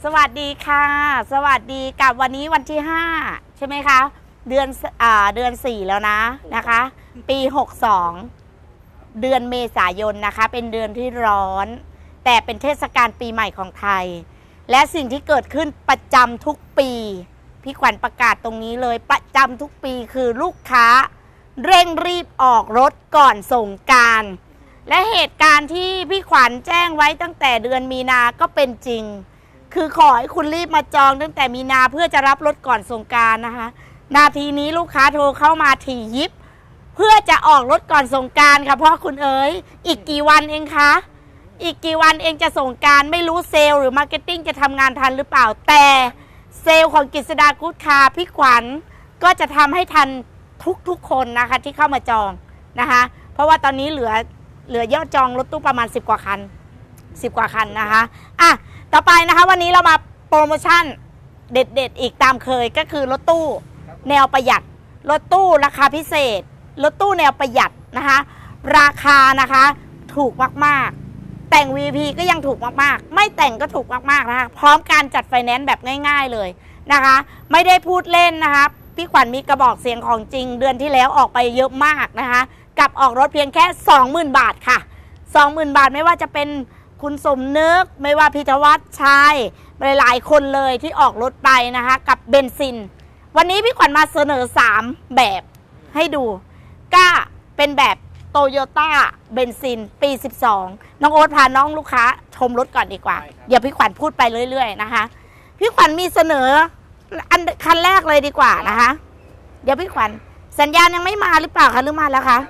สวัสดีค่ะสวัสดีกับวันนี้วันที่5ใช่ไหมคะเดือน4แล้วนะคะปี62เดือนเมษายนนะคะเป็นเดือนที่ร้อนแต่เป็นเทศกาลปีใหม่ของไทยและสิ่งที่เกิดขึ้นประจำทุกปีพี่ขวัญประกาศตรงนี้เลยประจำทุกปีคือลูกค้าเร่งรีบออกรถก่อนสงกรานต์และเหตุการณ์ที่พี่ขวัญแจ้งไว้ตั้งแต่เดือนมีนาก็เป็นจริงคือขอให้คุณรีบมาจองตั้งแต่มีนาเพื่อจะรับรถก่อนสงกรานต์นะคะนาทีนี้ลูกค้าโทรเข้ามาถี่ยิบเพื่อจะออกรถก่อนสงกรานต์ค่ะเพราะคุณเอ๋ยอีกกี่วันเองคะอีกกี่วันเองจะสงกรานต์ไม่รู้เซลล์หรือมาร์เก็ตติ้งจะทำงานทันหรือเปล่าแต่เซลล์ของกฤษดากู๊ดคาร์พี่ขวัญก็จะทำให้ทันทุกคนนะคะที่เข้ามาจองนะคะเพราะว่าตอนนี้เหลือยอดจองรถตู้ประมาณ10 กว่าคันนะคะอ่ะต่อไปนะคะวันนี้เรามาโปรโมชั่นเด็ดอีกตามเคยก็คือรถตู้แนวประหยัดรถตู้ราคาพิเศษรถตู้แนวประหยัดนะคะราคานะคะถูกมากๆแต่ง VP ก็ยังถูกมากๆไม่แต่งก็ถูกมากๆนะคะพร้อมการจัดไฟแนนซ์แบบง่ายๆเลยนะคะไม่ได้พูดเล่นนะคะพี่ขวัญมีกระบอกเสียงของจริงเดือนที่แล้วออกไปเยอะมากนะคะกับออกรถเพียงแค่ 20,000 บาทค่ะ 20,000 บาทไม่ว่าจะเป็นคุณสมนึกไม่ว่าพิทวัฒน์ชัยหลายๆคนเลยที่ออกรถไปนะคะกับเบนซินวันนี้พี่ขวัญมาเสนอ3แบบให้ดูก็เป็นแบบโตโยต้าเบนซินปี12น้องโอ๊ตพาน้องลูกค้าชมรถก่อนดีกว่าเดี๋ยวพี่ขวัญพูดไปเรื่อยๆนะคะพี่ขวัญมีเสนอคันแรกเลยดีกว่านะคะเดี๋ยวพี่ขวัญสัญญาณยังไม่มาหรือเปล่าคะหรือมาแล้วคะ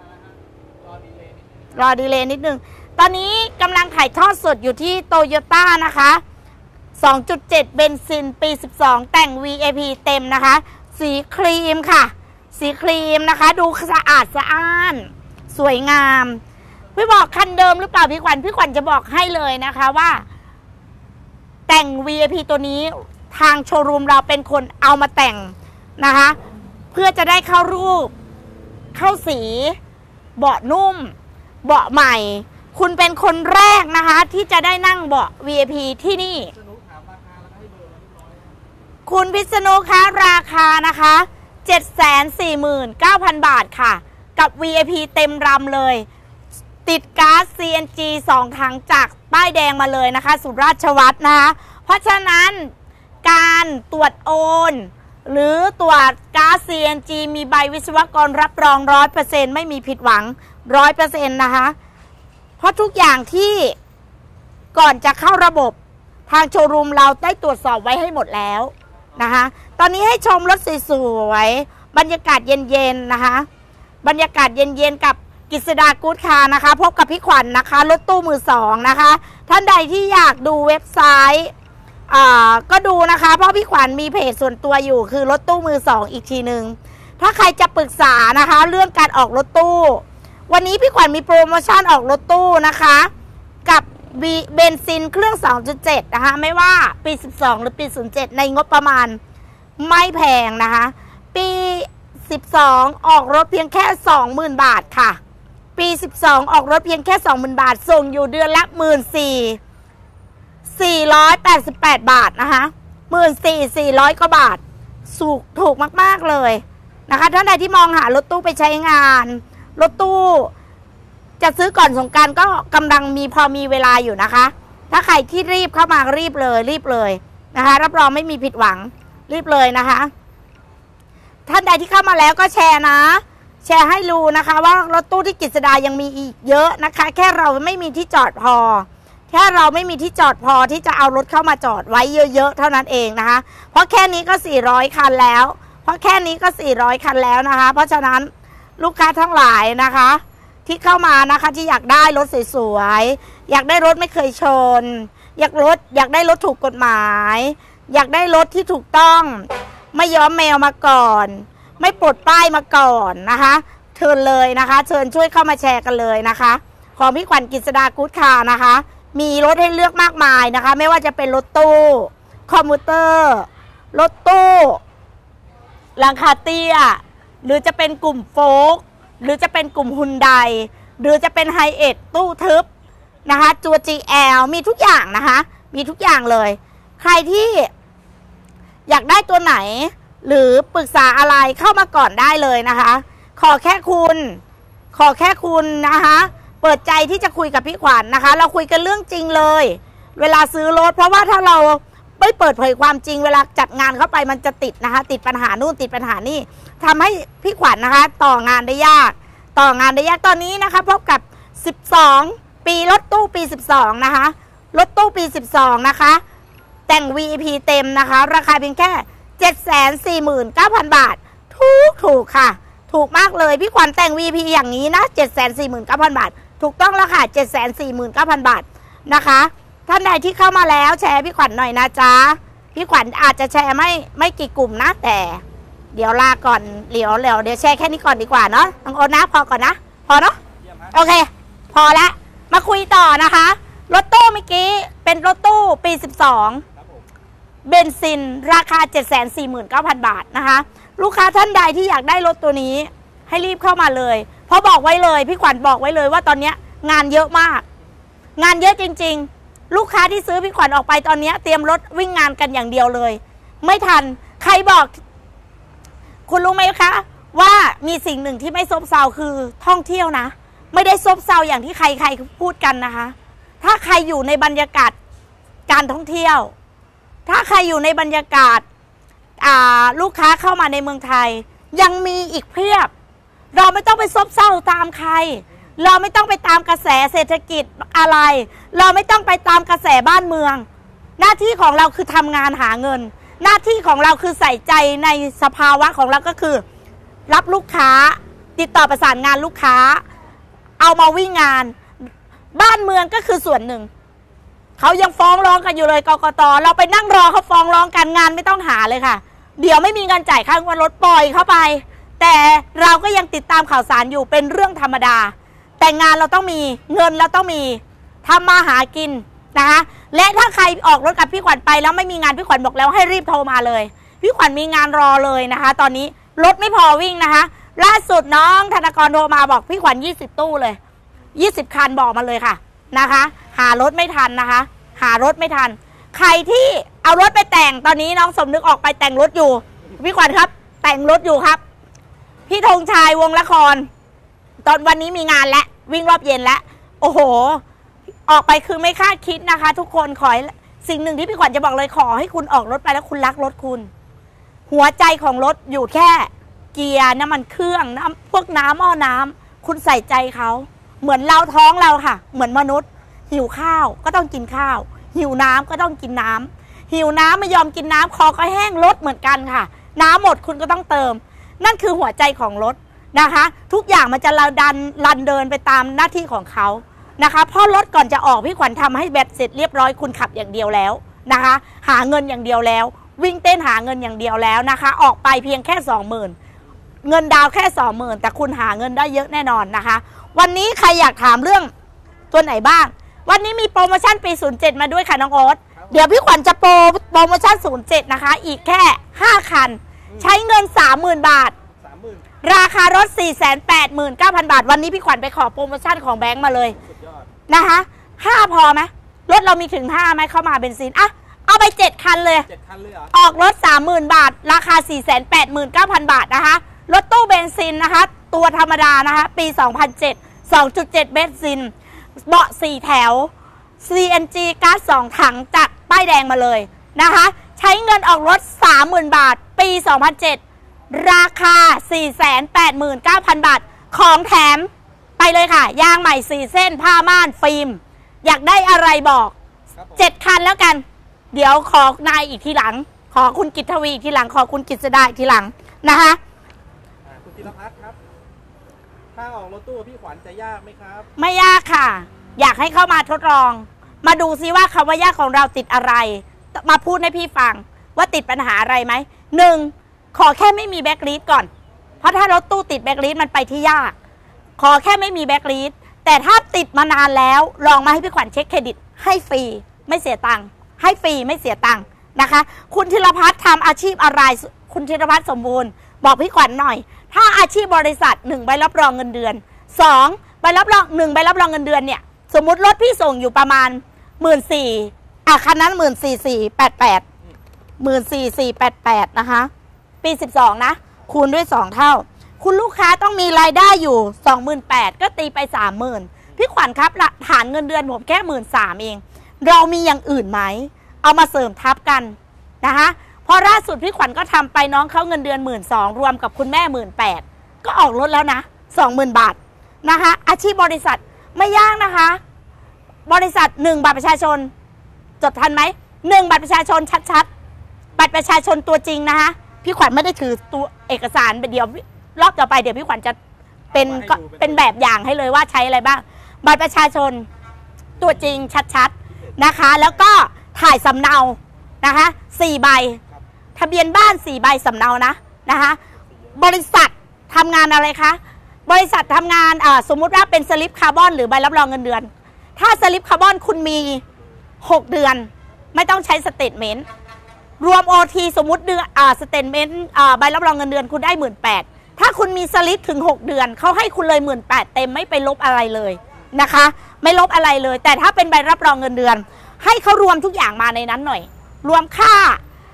รอดีเลย์นิดนึงตอนนี้กำลังถ่ายทอดสดอยู่ที่โตโยต้านะคะ 2.7 เบนซินปี12แต่ง VAP เต็มนะคะสีครีมค่ะสีครีมนะคะดูสะอาดสะอ้านสวยงามพี่บอกคันเดิมหรือเปล่าพี่ขวัญจะบอกให้เลยนะคะว่าแต่ง VAP ตัวนี้ทางโชว์รูมเราเป็นคนเอามาแต่งนะคะเพื่อจะได้เข้ารูปเข้าสีเบาะนุ่มเบาะใหม่คุณเป็นคนแรกนะคะที่จะได้นั่งเบาะ VIP ที่นี่คุณพิษณุคะราคานะคะ 749,000 บาทค่ะกับ VIP เต็มรำเลยติดก๊าซ CNG 2 ถังจากป้ายแดงมาเลยนะคะสุราชวัฒน์นะคะเพราะฉะนั้นการตรวจโอนหรือตรวจก๊าซ CNG มีใบวิศวกรรับรอง 100% ไม่มีผิดหวัง 100% นะคะเพราะทุกอย่างที่ก่อนจะเข้าระบบทางโชว์รูมเราได้ตรวจสอบไว้ให้หมดแล้วนะคะตอนนี้ให้ชมรถสวยๆบรรยากาศเย็นๆนะคะบรรยากาศเย็นๆกับกฤษดากู๊ดคาร์นะคะพบกับพี่ขวัญ นะคะรถตู้มือ2นะคะท่านใดที่อยากดูเว็บไซต์ก็ดูนะคะเพราะพี่ขวัญมีเพจส่วนตัวอยู่คือรถตู้มือ2อีกทีหนึ่งถ้าใครจะปรึกษานะคะเรื่องการออกรถตู้วันนี้พี่ขวัญมีโปรโมชั่นออกรถตู้นะคะกับเบนซินเครื่อง 2.7 นะคะไม่ว่าปี12หรือปี07ในงบประมาณไม่แพงนะคะปี12ออกรถเพียงแค่ 20,000 บาทค่ะปี12ออกรถเพียงแค่ 20,000 บาทส่งอยู่เดือนละ 14,488 บาทนะคะ 14,400 กว่าบาทถูกมากๆเลยนะคะท่านใดที่มองหารถตู้ไปใช้งานรถตู้จะซื้อก่อนสงกรานต์ก็กำลังพอมีเวลาอยู่นะคะถ้าใครที่รีบเข้ามารีบเลยนะคะรับรองไม่มีผิดหวังรีบเลยนะคะท่านใดที่เข้ามาแล้วก็แชร์นะแชร์ให้รู้นะคะว่ารถตู้ที่กฤษดายังมีอีกเยอะนะคะแค่เราไม่มีที่จอดพอแค่เราไม่มีที่จอดพอที่จะเอารถเข้ามาจอดไว้เยอะๆเท่านั้นเองนะคะเพราะแค่นี้ก็400 คันแล้วเพราะแค่นี้ก็400 คันแล้วนะคะเพราะฉะนั้นลูกค้าทั้งหลายนะคะที่เข้ามานะคะที่อยากได้รถสวยๆอยากได้รถไม่เคยชนอยากได้รถถูกกฎหมายอยากได้รถที่ถูกต้องไม่ย้อมแมวมาก่อนไม่ปลดป้ายมาก่อนนะคะเชิญเลยนะคะเชิญช่วยเข้ามาแชร์กันเลยนะคะของพี่ขวัญกฤษดากู๊ดคาร์นะคะมีรถให้เลือกมากมายนะคะไม่ว่าจะเป็นรถตู้คอมพิวเตอร์รถตู้หลังคาเตี้ยหรือจะเป็นกลุ่มโฟล์คหรือจะเป็นกลุ่มฮุนไดหรือจะเป็นไฮเอทตู้ทึบนะคะตัว GL มีทุกอย่างนะคะมีทุกอย่างเลยใครที่อยากได้ตัวไหนหรือปรึกษาอะไรเข้ามาก่อนได้เลยนะคะ ขอแค่คุณนะคะเปิดใจที่จะคุยกับพี่ขวัญ นะคะเราคุยกันเรื่องจริงเลยเวลาซื้อรถเพราะว่าถ้าเราไม่เปิดเผยความจริงเวลาจัดงานเข้าไปมันจะติดนะคะติดปัญหานู่นติดปัญหานี่ทำให้พี่ขวัญ นะคะต่องานได้ยากตอนนี้นะคะพบกับ12ปีรถตู้ปี12นะคะรถตู้ปี12นะคะแต่ง VIP เต็มนะคะราคาเพียงแค่ 749,000 บาทถูกค่ะถูกมากเลยพี่ขวัญแต่ง VIP อย่างนี้นะ 749,000 บาทถูกต้องแล้วค่ะ 749,000 บาทนะคะท่านใดที่เข้ามาแล้วแชร์พี่ขวัญหน่อยนะจ๊ะพี่ขวัญอาจจะแชร์ไม่กี่กลุ่มนะแต่เดี๋ยวลาก่อนเดี๋ยวแชร์แค่นี้ก่อนดีกว่าเนาะน้องโอ๊ตนะพอก่อนนะพอเนาะโอเคพอแล้วมาคุยต่อนะคะรถตู้เมื่อกี้เป็นรถตู้ปี12เบนซินราคา 749,000 บาทนะคะลูกค้าท่านใดที่อยากได้รถตัวนี้ให้รีบเข้ามาเลยเพราะบอกไว้เลยพี่ขวัญบอกไว้เลยว่าตอนนี้งานเยอะมากงานเยอะจริงๆลูกค้าที่ซื้อพี่ขวัญออกไปตอนนี้เตรียมรถวิ่งงานกันอย่างเดียวเลยไม่ทันใครบอกคุณรู้ไหมคะว่ามีสิ่งหนึ่งที่ไม่ซบเซาคือท่องเที่ยวนะไม่ได้ซบเซาอย่างที่ใครพูดกันนะคะถ้าใครอยู่ในบรรยากาศการท่องเที่ยวถ้าใครอยู่ในบรรยากาศลูกค้าเข้ามาในเมืองไทยยังมีอีกเพียบเราไม่ต้องไปซบเซาตามใครเราไม่ต้องไปตามกระแสเศรษฐกิจอะไรเราไม่ต้องไปตามกระแสบ้านเมืองหน้าที่ของเราคือทำงานหาเงินหน้าที่ของเราคือใส่ใจในสภาวะของเราก็คือรับลูกค้าติดต่อประสานงานลูกค้าเอามาวิ่งงานบ้านเมืองก็คือส่วนหนึ่งเขายังฟ้องร้องกันอยู่เลยกกต.เราไปนั่งรอเขาฟ้องร้องกันงานไม่ต้องหาเลยค่ะเดี๋ยวไม่มีเงินจ่ายค่างวดรถปล่อยเข้าไปแต่เราก็ยังติดตามข่าวสารอยู่เป็นเรื่องธรรมดาแต่งานเราต้องมีเงินเราต้องมีทำมาหากินนะคะและถ้าใครออกรถกับพี่ขวัญไปแล้วไม่มีงานพี่ขวัญบอกแล้วให้รีบโทรมาเลยพี่ขวัญมีงานรอเลยนะคะตอนนี้รถไม่พอวิ่งนะคะล่าสุดน้องธนากรโทรมาบอกพี่ขวัญ20ตู้เลย20คันบอกมาเลยค่ะนะคะหารถไม่ทันนะคะหารถไม่ทันใครที่เอารถไปแต่งตอนนี้น้องสมนึกออกไปแต่งรถอยู่พี่ขวัญครับแต่งรถอยู่ครับพี่ธงชัยวงละครตอนวันนี้มีงานและวิ่งรอบเย็นแล้วโอ้โหออกไปคือไม่คาดคิดนะคะทุกคนขอสิ่งหนึ่งที่พี่ขวัญจะบอกเลยขอให้คุณออกรถไปแล้วคุณรักรถคุณหัวใจของรถอยู่แค่เกียร์น้ำมันเครื่องพวกน้ำหม้อน้ำคุณใส่ใจเขาเหมือนเราท้องเราค่ะเหมือนมนุษย์หิวข้าวก็ต้องกินข้าวหิวน้ำก็ต้องกินน้ำหิวน้ำไม่ยอมกินน้ำคอก็แห้งรถเหมือนกันค่ะน้ำหมดคุณก็ต้องเติมนั่นคือหัวใจของรถนะคะทุกอย่างมันจะรันเดินไปตามหน้าที่ของเขานะคะเพราะรถก่อนจะออกพี่ขวัญทำให้แบตเสร็จเรียบร้อยคุณขับอย่างเดียวแล้วนะคะหาเงินอย่างเดียวแล้ววิ่งเต้นหาเงินอย่างเดียวแล้วนะคะออกไปเพียงแค่ 20,000 เงินดาวแค่ 20,000 แต่คุณหาเงินได้เยอะแน่นอนนะคะวันนี้ใครอยากถามเรื่องตัวไหนบ้างวันนี้มีโปรโมชั่นปี07มาด้วยค่ะน้องโอ๊ตเดี๋ยวพี่ขวัญจะโปรโมชั่น07นะคะอีกแค่5คันใช้เงิน 30,000 บาทราคารถ 489,000 บาทวันนี้พี่ขวัญไปขอโปรโมชั่นของแบงค์มาเลยนะคะ5พอไหมรถเรามีถึง5ไหมเข้ามาเบนซินอ่ะเอาไป7คันเลยออกรถ 30,000 บาทราคา 489,000 บาทนะคะรถตู้เบนซินนะคะตัวธรรมดานะคะปี 2007 2.7 เบนซินเบาะ4แถว CNG ก๊าซ2ถังจากป้ายแดงมาเลยนะคะใช้เงินออกรถ 30,000 บาทปี 2007ราคา 489,000 บาทของแถมไปเลยค่ะยางใหม่4เส้นผ้าม่านฟิล์มอยากได้อะไรบอก7คันแล้วกันเดี๋ยวขอนายอีกทีหลังขอคุณกิตทวีอีกทีหลังขอคุณกิตสดาอีกทีหลังนะคะคุณธีรพัฒน์ครับถ้าออกรถตู้พี่ขวัญจะยากไหมครับไม่ยากค่ะอยากให้เข้ามาทดลองมาดูซิว่าคำว่ายากของเราติดอะไรมาพูดให้พี่ฟังว่าติดปัญหาอะไรไหม1ขอแค่ไม่มีแบ็คลีดก่อนเพราะถ้ารถตู้ติดแบ็คลีดมันไปที่ยากขอแค่ไม่มีแบ็คลีดแต่ถ้าติดมานานแล้วลองมาให้พี่ขวัญเช็คเครดิตให้ฟรีไม่เสียตังค์ให้ฟรีไม่เสียตังค์นะคะคุณธีรพัฒน์ทำอาชีพอะไรคุณธีรพัฒน์สมบูรณ์บอกพี่ขวัญหน่อยถ้าอาชีพบริษัท1ใบรับรองเงินเดือน2ใบรับรอง1ใบรับรองเงินเดือนเนี่ยสมมุติรถพี่ส่งอยู่ประมาณ14,000 คันนั้น14,488นะคะปี12นะคูณด้วย2เท่าคุณลูกค้าต้องมีรายได้อยู่ 28,000ก็ตีไป 30,000พี่ขวัญครับฐานเงินเดือนผมแค่ 13,000เองเรามีอย่างอื่นไหมเอามาเสริมทับกันนะคะพอล่าสุดพี่ขวัญก็ทำไปน้องเขาเงินเดือน 12,000รวมกับคุณแม่ 18,000ก็ออกรถแล้วนะ 20,000 บาทนะคะอาชีพบริษัทไม่ยากนะคะบริษัท1บัตรประชาชนจดทันไหม1บัตรประชาชนชัดๆบัตรประชาชนตัวจริงนะคะพี่ขวัญไม่ได้ถือตัวเอกสารไปเดียวรอบต่อไปเดี๋ยวพี่ขวัญจะเป็นแบบอย่างให้เลยว่าใช้อะไรบ้างบัตรประชาชนตัวจริงชัดๆนะคะแล้วก็ถ่ายสำเนานะคะ4ใบทะเบียนบ้าน4ใบสำเนานะคะบริษัททำงานอะไรคะบริษัททำงานสมมุติว่าเป็นสลิปคาร์บอนหรือใบรับรองเงินเดือนถ้าสลิปคาร์บอนคุณมี6เดือนไม่ต้องใช้สเตทเมนต์รวม OT สมมุติเดือนสเตทเมนต์ใบรับรองเงินเดือนคุณได้ 18,000ถ้าคุณมีสลิปถึง6เดือนเขาให้คุณเลย 18,000เต็มไม่ไปลบอะไรเลยนะคะไม่ลบอะไรเลยแต่ถ้าเป็นใบรับรองเงินเดือนให้เขารวมทุกอย่างมาในนั้นหน่อยรวมค่า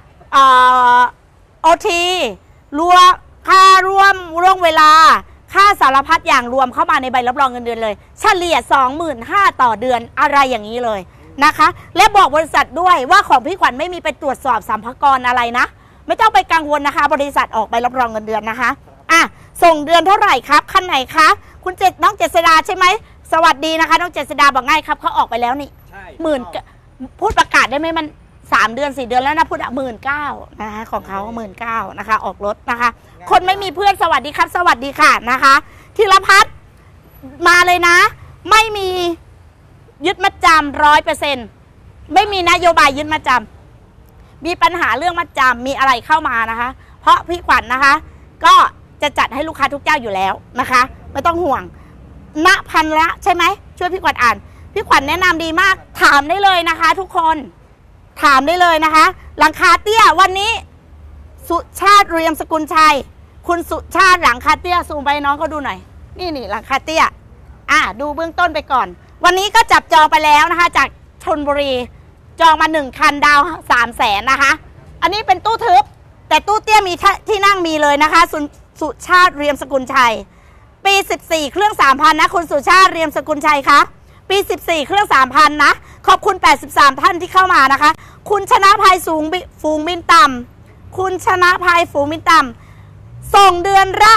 OT รวมค่าร่วมเวลาค่าสารพัดอย่างรวมเข้ามาในใบรับรองเงินเดือนเลยเฉลี่ย 25,000 ต่อเดือนอะไรอย่างนี้เลยนะคะและบอกบริษัทด้วยว่าของพี่ขวัญไม่มีไปตรวจสอบสัมภาระอะไรนะไม่ต้องไปกังวลนะคะบริษัทออกใบรับรองเงินเดือนนะคะส่งเดือนเท่าไหร่ครับคันไหนคะคุณน้องเจษดาใช่ไหมสวัสดีนะคะน้องเจษดาบอกง่ายครับเขาออกไปแล้วนี่พูดประกาศได้ไหมมัน3 เดือน 4 เดือนแล้วนะพูด19,000นะคะของเขา19,000นะคะออกรถนะคะคนไม่มีเพื่อนสวัสดีครับสวัสดีค่ะนะคะธีรพัฒน์มาเลยนะไม่มียึดมัดจำ100%ไม่มีนโยบายยึดมัดจำมีปัญหาเรื่องมัดจำมีอะไรเข้ามานะคะเพราะพี่ขวัญนะคะก็จะจัดให้ลูกค้าทุกเจ้าอยู่แล้วนะคะไม่ต้องห่วงณพันละใช่ไหมช่วยพี่ขวัญอ่านพี่ขวัญแนะนำดีมากถามได้เลยนะคะทุกคนถามได้เลยนะคะหลังคาเตี้ยวันนี้สุชาติเรียมสกุลชัยคุณสุชาติหลังคาเตี้ยซูมไปน้องเขาดูหน่อยนี่หลังคาเตี้ยดูเบื้องต้นไปก่อนวันนี้ก็จับจองไปแล้วนะคะจากชลบุรีจองมา1คันดาว300,000นะคะอันนี้เป็นตู้ทึบแต่ตู้เตี้ยมีที่นั่งมีเลยนะคะสุชาติเรียมสกุลชัยปี14เครื่อง 3,000 นะคุณสุชาติเรียมสกุลชัยคะปี14เครื่อง 3,000 นะขอบคุณ83ท่านที่เข้ามานะคะคุณชนะภัยฝูงบินต่ำคุณชนะภัยฝูงบินต่ำส่งเดือนละ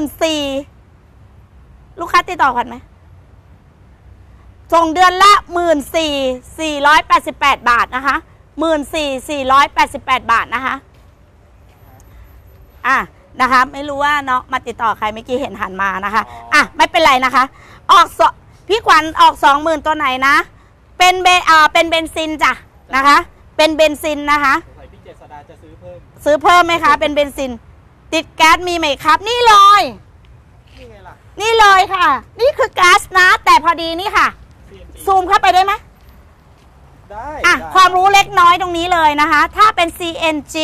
14,000 ลูกค้าติดต่อกันไหมส่งเดือนละ 14,488 บาทนะคะ 14,488 บาทนะคะนะคะไม่รู้ว่าน้องมาติดต่อใครเมื่อกี้เห็นหันมานะคะไม่เป็นไรนะคะออกพี่ขวัญออก 20,000 ตัวไหนนะเป็นเบนซินจ้ะนะคะเป็นเบนซินนะคะพี่เจษดาจะซื้อเพิ่มไหมคะเป็นเบนซินติดแก๊สมีไหมครับนี่เลยนี่ไงล่ะนี่เลยค่ะนี่คือแก๊สนะแต่พอดีนี่ค่ะซูมเข้าไปได้ไหมได้ความรู้เล็กน้อยตรงนี้เลยนะคะถ้าเป็น CNG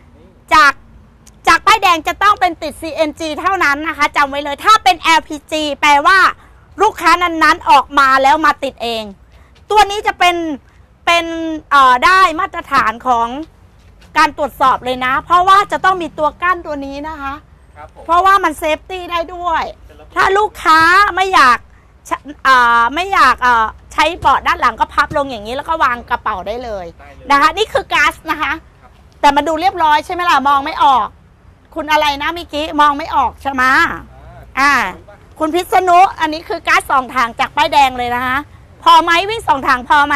จากป้ายแดงจะต้องเป็นติด CNG เท่านั้นนะคะจำไว้เลยถ้าเป็น LPG แปลว่าลูกค้านั้นๆออกมาแล้วมาติดเองตัวนี้จะเป็นได้มาตรฐานของการตรวจสอบเลยนะเพราะว่าจะต้องมีตัวกั้นตัวนี้นะคะเพราะว่ามันเซฟตี้ได้ด้วยถ้าลูกค้าไม่อยากใช้เบาะด้านหลังก็พับลงอย่างนี้แล้วก็วางกระเป๋าได้เลยนะคะนี่คือก๊าซนะคะแต่มันดูเรียบร้อยใช่ไหมล่ะมองไม่ออกคุณอะไรนะเมื่อกี้มองไม่ออกใช่ไหมคุณพิษณุอันนี้คือก๊าซ2 ถังจากป้ายแดงเลยนะคะพอไหมวิ่ง2 ถังพอไหม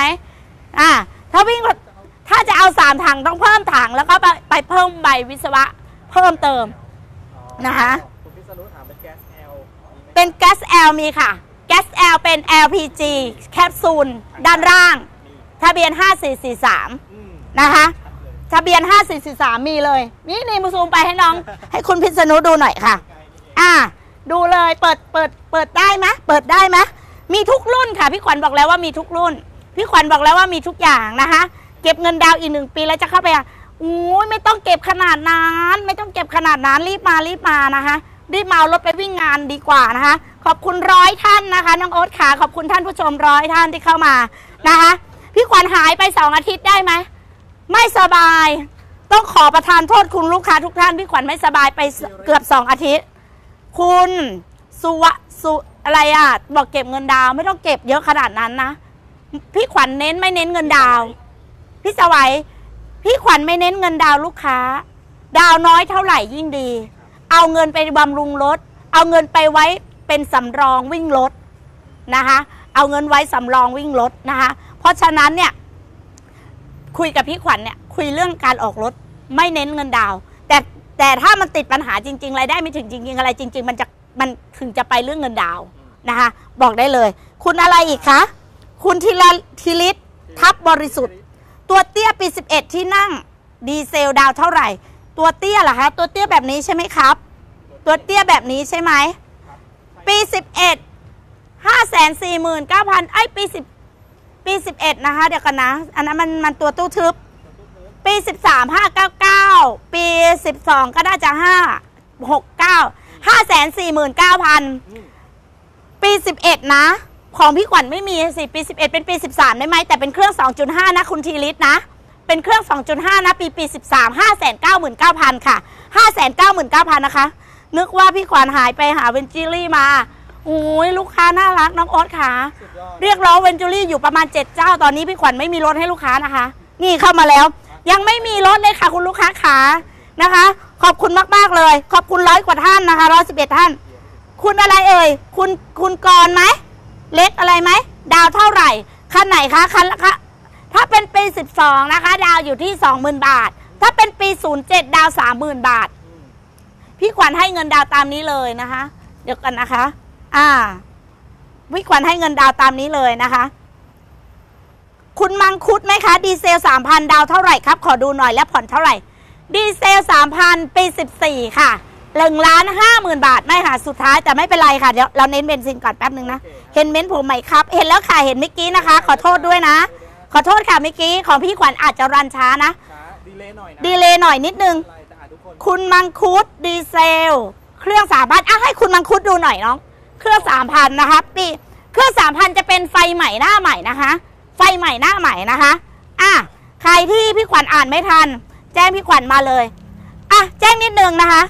ถ้าจะเอา3 ถังต้องเพิ่มถังแล้วก็ไปเพิ่มใบวิศวะเพิ่มเติมนะคะคุณพิษณุถามเป็นแก๊ส L เป็นแก๊ส L มีค่ะแก๊ส L เป็น LPG แคปซูลด้านล่างทะเบียน5443นะคะทะเบียน5443มีเลยนี่มาซูมไปให้น้องให้คุณพิษณุดูหน่อยค่ะดูเลยเปิดได้ไหมเปิดได้ไหมมีทุกรุ่นค่ะพี่ขวัญบอกแล้วว่ามีทุกรุ่นพี่ขวัญบอกแล้วว่ามีทุกอย่างนะคะเก็บเงินดาวอีก1 ปีแล้วจะเข้าไปไม่ต้องเก็บขนาดนั้นไม่ต้องเก็บขนาดนั้นรีบมานะคะรีบมาเอารถไปวิ่งงานดีกว่านะคะขอบคุณ100 ท่านนะคะน้องโอ๊ตขาขอบคุณท่านผู้ชม100 ท่านที่เข้ามานะคะพี่ขวัญญหายไป2 อาทิตย์ได้ไหมไม่สบายต้องขอประทานโทษคุณลูกค้าทุกท่านพี่ขวัญไม่สบายไปเกือบ2 อาทิตย์คุณสุอะไรอ่ะบอกเก็บเงินดาวไม่ต้องเก็บเยอะขนาดนั้นนะพี่ขวัญไม่เน้นเงินดาวพี่สวัยพี่ขวัญไม่เน้นเงินดาวลูกค้าดาวน้อยเท่าไหร่ยิ่งดีเอาเงินไปบำรุงรถเอาเงินไปไว้เป็นสำรองวิ่งรถนะคะเอาเงินไว้สำรองวิ่งรถนะคะเพราะฉะนั้นเนี่ยคุยกับพี่ขวัญเนี่ยคุยเรื่องการออกรถไม่เน้นเงินดาวแต่ถ้ามันติดปัญหาจริงๆรายได้ไม่ถึงจริงๆอะไรจริงๆมันถึงจะไปเรื่องเงินดาวนะคะบอกได้เลยคุณอะไรอีกคะคุณธีริศทับบริสุทธิ์ตัวเตี้ยปี11ที่นั่งดีเซลดาวเท่าไหร่ตัวเตี้ยเหรอคะตัวเตี้ยแบบนี้ใช่ไหมครับตัวเตี้ยแบบนี้ใช่ไหมปี11 549,000ไอ้ปี11นะคะเดี๋ยวกันนะอันนั้นมันตัวตู้ทึบปี13 599ปี12ก็น่าจะ569 549,000ปี11นะของพี่ขวัญไม่มีสิปี11เป็นปี13ได้ไหมแต่เป็นเครื่อง 2.5 นะคุณธีริศนะเป็นเครื่อง 2.5 นะปี13 599,000 ค่ะ 599,000 นะคะนึกว่าพี่ขวัญหายไปหาเวนจูรี่มาโอ้ยลูกค้าน่ารักน้องโอ๊ตค่ะเรียกร้องเวนจูรี่อยู่ประมาณ7 เจ้าตอนนี้พี่ขวัญไม่มีรถให้ลูกค้านะคะนี่เข้ามาแล้วยังไม่มีรถเลยค่ะคุณลูกค้าขานะคะขอบคุณมากๆเลยขอบคุณ100 กว่าท่านนะคะ111 ท่านคุณอะไรเอ่ยคุณกรไหมเล็กอะไรไหมดาวเท่าไหร่คันไหนคะคันละคะถ้าเป็นปี12นะคะดาวอยู่ที่ 20,000 บาทถ้าเป็นปี07ดาว 30,000 บาทพี่ขวัญให้เงินดาวตามนี้เลยนะคะเดี๋ยวกันนะคะพี่ขวัญให้เงินดาวตามนี้เลยนะคะคุณมังคุดไหมคะดีเซล 3,000 ดาวเท่าไหร่ครับขอดูหน่อยแล้วผ่อนเท่าไหร่ดีเซล 3,000 ปี14ค่ะ1,50,000 บาทไม่ค่ะสุดท้ายแต่ไม่เป็นไรค่ะเดี๋ยวเราเน้นเบนซินก่อนแป๊บนึงนะเห็นเม้นผมไหมครับเห็นแล้วค่ะเห็นเมื่อกี้นะคะขอโทษด้วยนะขอโทษค่ะเมื่อกี้ของพี่ขวัญอาจจะรันช้านะดีเลย์หน่อยนิดนึงคุณมังคุดดีเซลเครื่อง 3,000ให้คุณมังคุดดูหน่อยน้องเครื่อง 3,000 นะคะปีเครื่อง 3,000 จะเป็นไฟใหม่หน้าใหม่นะคะไฟใหม่หน้าใหม่นะคะใครที่พี่ขวัญอ่านไม่ทันแจ้งพี่ขวัญมาเลยแจ้งนิดนึงนะคะ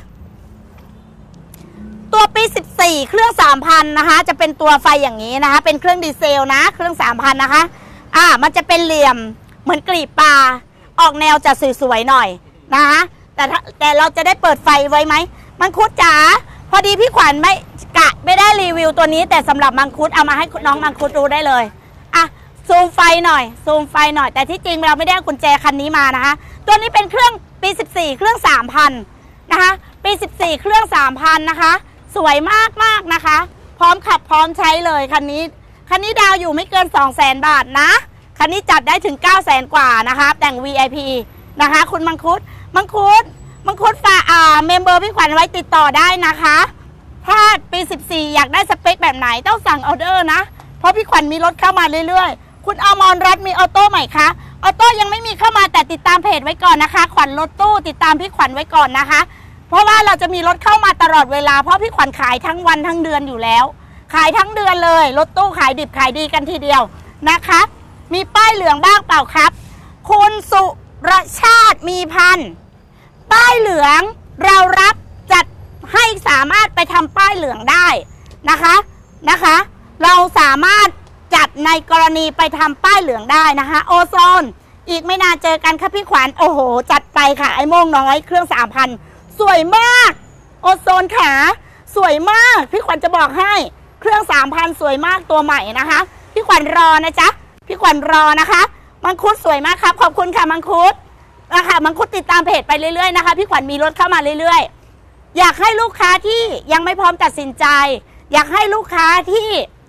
ตัวปี14เครื่อง 3,000 นะคะจะเป็นตัวไฟอย่างนี้นะคะเป็นเครื่องดีเซลนะเครื่อง 3,000 นะคะมันจะเป็นเหลี่ยมเหมือนกลีบปลาออกแนวจะสวยๆหน่อยนะคะแต่เราจะได้เปิดไฟไว้ไหมมังคุดจ๋าพอดีพี่ขวัญไม่ได้รีวิวตัวนี้แต่สำหรับมังคุดเอามาให้น้องมังคุดดูได้เลยซูมไฟหน่อยแต่ที่จริงเราไม่ได้กุญแจคันนี้มานะคะตัวนี้เป็นเครื่องปี14เครื่อง 3,000 นะคะปี14เครื่อง 3,000 นะคะสวยมากๆนะคะพร้อมขับพร้อมใช้เลยคันนี้ดาวอยู่ไม่เกิน 200,000 บาทนะคันนี้จัดได้ถึง 900,000 กว่านะคะแต่ง VIP นะคะคุณมังคุดฝากเมมเบอร์พี่ขวัญไว้ติดต่อได้นะคะถ้าปี14อยากได้สเปคแบบไหนต้องสั่งออเดอร์นะเพราะพี่ขวัญมีรถเข้ามาเรื่อยๆคุณอมรรัตน์มีออโต้ใหม่คะออโต้ยังไม่มีเข้ามาแต่ติดตามเพจไว้ก่อนนะคะขวัญรถตู้ติดตามพี่ขวัญไว้ก่อนนะคะเพราะว่าเราจะมีรถเข้ามาตลอดเวลาเพราะพี่ขวัญขายทั้งวันทั้งเดือนอยู่แล้วขายทั้งเดือนเลยรถตู้ขายดิบขายดีกันทีเดียวนะคะมีป้ายเหลืองบ้างเปล่าครับคุณสุรชาติมีพันป้ายเหลืองเรารับจัดให้สามารถไปทำป้ายเหลืองได้นะคะเราสามารถจัดในกรณีไปทำป้ายเหลืองได้นะคะโอโซนอีกไม่นานเจอกันค่ะพี่ขวัญโอ้โหจัดไปค่ะไอ้โม่งน้อยเครื่อง 3,000 สวยมากโอโซนขาสวยมากพี่ขวัญจะบอกให้เครื่อง 3,000 สวยมากตัวใหม่นะคะพี่ขวัญรอนะจ๊ะพี่ขวัญรอนะคะมังคุดสวยมากครับขอบคุณค่ะมังคุดนะคะมังคุดติดตามเพจไปเรื่อยๆนะคะพี่ขวัญมีรถเข้ามาเรื่อยๆอยากให้ลูกค้าที่ยังไม่พร้อมตัดสินใจอยากให้ลูกค้าที่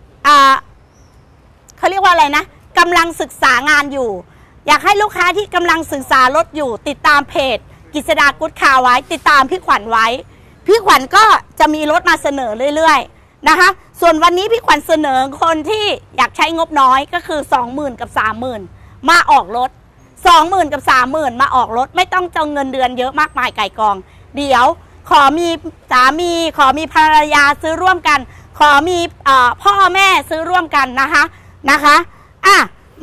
เขาเรียกว่าอะไรนะกำลังศึกษางานอยู่อยากให้ลูกค้าที่กำลังศึกษารถอยู่ติดตามเพจกฤษดากุ๊ดคาร์ไว้ติดตามพี่ขวัญไว้พี่ขวัญก็จะมีรถมาเสนอเรื่อยๆนะคะส่วนวันนี้พี่ขวัญเสนอคนที่อยากใช้งบน้อยก็คือ 20,000 กับ 30,000 มาออกรถ 20,000 กับ 30,000 มาออกรถไม่ต้องเจ้าเงินเดือนเยอะมากมายไก่กองเดี๋ยวขอมีสามีขอมีภรรยาซื้อร่วมกันขอมีพ่อแม่ซื้อร่วมกันนะคะนะ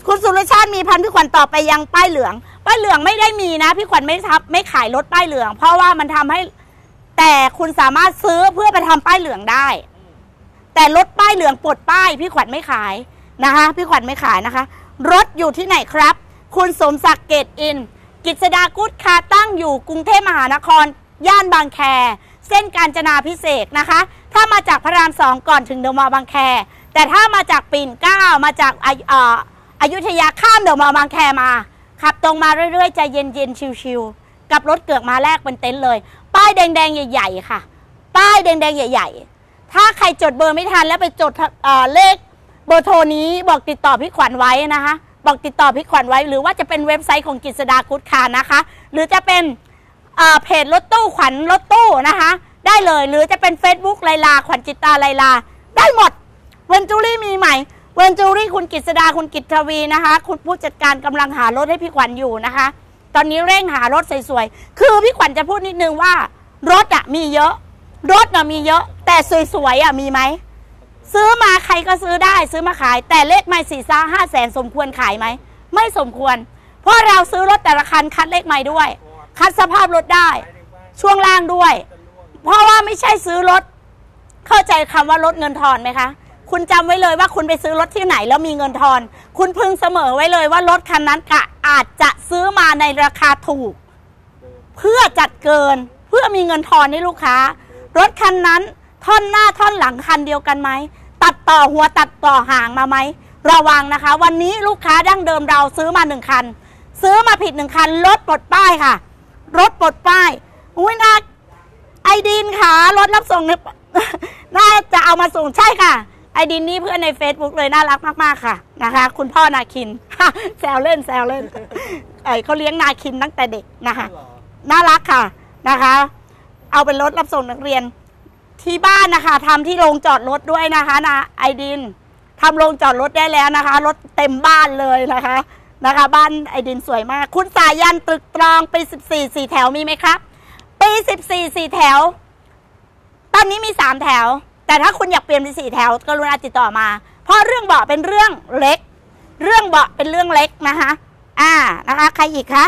คุณสุรชาติมีพันพี่ขวัญตอบไปยังป้ายเหลืองไม่ได้มีนะพี่ขวัญไม่ขายรถป้ายเหลืองเพราะว่ามันทำให้แต่คุณสามารถซื้อเพื่อไปทำป้ายเหลืองได้แต่รถป้ายเหลืองปลดป้ายพี่ขวัญไม่ขายนะคะพี่ขวัญไม่ขายนะคะรถอยู่ที่ไหนครับคุณสมศักดิ์เกตอินกิจสดากุ๊ดคาตั้งอยู่กรุงเทพมหานครย่านบางแคเส้นกาญจนาพิเศษกนะคะถ้ามาจากพระราม2ก่อนถึงเดอะมอลล์บางแคแต่ถ้ามาจากปิ่นเกล้ามาจากอยุธยาข้ามเดอะมอลล์บางแคมาขับตรงมาเรื่อยๆใจเย็นๆชิวๆกับรถเกือกมาแรกเป็นเต็นท์เลยป้ายแดงๆใหญ่ๆค่ะป้ายแดงๆใหญ่ๆถ้าใครจดเบอร์ไม่ทันแล้วไปจดเลขเบอร์โทรนี้บอกติดต่อพี่ขวัญไว้นะคะบอกติดต่อพี่ขวัญไว้หรือว่าจะเป็นเว็บไซต์ของกิจสดากุ๊ดคาร์นะคะหรือจะเป็นเพจรถตู้ขวัญรถตู้นะคะได้เลยหรือจะเป็น Facebook ไลลาขวัญจิตตาไลลาได้หมดเวนจูรี่มีใหม่เวนจูรี่คุณกิจสดาคุณกิตทวีนะคะคุณผู้จัดการกำลังหารถให้พี่ขวัญอยู่นะคะตอนนี้เร่งหารถสวยๆคือพี่ขวัญจะพูดนิดนึงว่ารถมีเยอะรถมีเยอะแต่สวยๆมีไหมซื้อมาใครก็ซื้อได้ซื้อมาขายแต่เลขไม่4-5 แสนสมควรขายไหมไม่สมควรเพราะเราซื้อรถแต่ละคันคัดเลขไม่ด้วยคัดสภาพรถได้ช่วงล่างด้วยเพราะว่าไม่ใช่ซื้อรถเข้าใจคำว่ารถเงินทอนไหมคะคุณจำไว้เลยว่าคุณไปซื้อรถที่ไหนแล้วมีเงินทอนคุณพึงเสมอไว้เลยว่ารถคันนั้นอาจจะซื้อมาในราคาถูกเพื่อจัดเกินเพื่อมีเงินทอนให้ลูกค้ารถคันนั้นท่อนหน้าท่อนหลังคันเดียวกันไหมตัดต่อหัวตัดต่อหางมาไหมระวังนะคะวันนี้ลูกค้าดั้งเดิมเราซื้อมา1 คันซื้อมาผิด1 คันรถปลดป้ายค่ะรถปลดป้ายอุ้ยน่าไอดินค่ะรถรับส่งน่าจะเอามาส่งใช่ค่ะไอดินนี่เพื่อนใน Facebook เลยน่ารักมากๆค่ะนะคะคุณพ่อนาคินแซวเล่นเขาเลี้ยงนาคินตั้งแต่เด็กนะคะน่ารักค่ะนะคะเอาเป็นรถรับส่งนักเรียนที่บ้านนะคะทำที่โรงจอดรถด้วยนะคะนะไอดินทำโรงจอดรถได้แล้วนะคะรถเต็มบ้านเลยนะคะบ้านไอดินสวยมากคุณสายันตึกตรองปี14 4 แถวมีไหมครับปี14 4 แถวตอนนี้มี3 แถวแต่ถ้าคุณอยากเปลี่ยนเป็น4 แถวกรุณาติดต่อมาเพราะเรื่องเบาะเป็นเรื่องเล็กเป็นเรื่องเล็กนะคะนะคะใครอีกคะ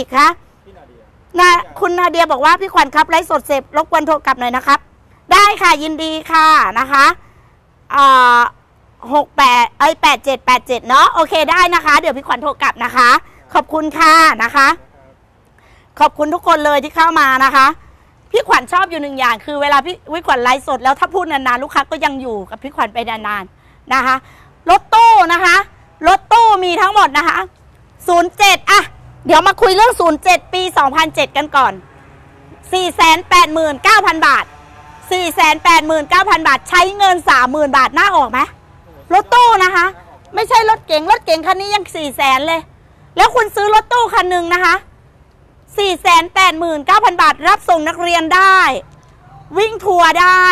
คุณนาเดียบอกว่าพี่ขวัญครับไลฟ์สดเสร็จรบกวนโทรกลับหน่อยนะครับได้ค่ะยินดีค่ะนะคะ8787เนาะโอเคได้นะคะเดี๋ยวพี่ขวัญโทรกลับนะคะขอบคุณค่ะนะคะขอบคุณทุกคนเลยที่เข้ามานะคะพี่ขวัญชอบอยู่1 อย่างคือเวลาพี่ขวัญไลฟ์สดแล้วถ้าพูดนานๆลูกค้าก็ยังอยู่กับพี่ขวัญไปนานๆนะคะรถตู้นะคะรถตู้มีทั้งหมดนะคะ07เดี๋ยวมาคุยเรื่อง07ปี2007กันก่อน 489,000 บาท 489,000 บาทใช้เงิน 30,000 บาทน่าออกไหมรถตู้นะคะไม่ใช่รถเก๋งคันนี้ยัง400,000เลยแล้วคุณซื้อรถตู้คันหนึ่งนะคะ489,000 บาทรับส่งนักเรียนได้วิ่งทัวร์ได้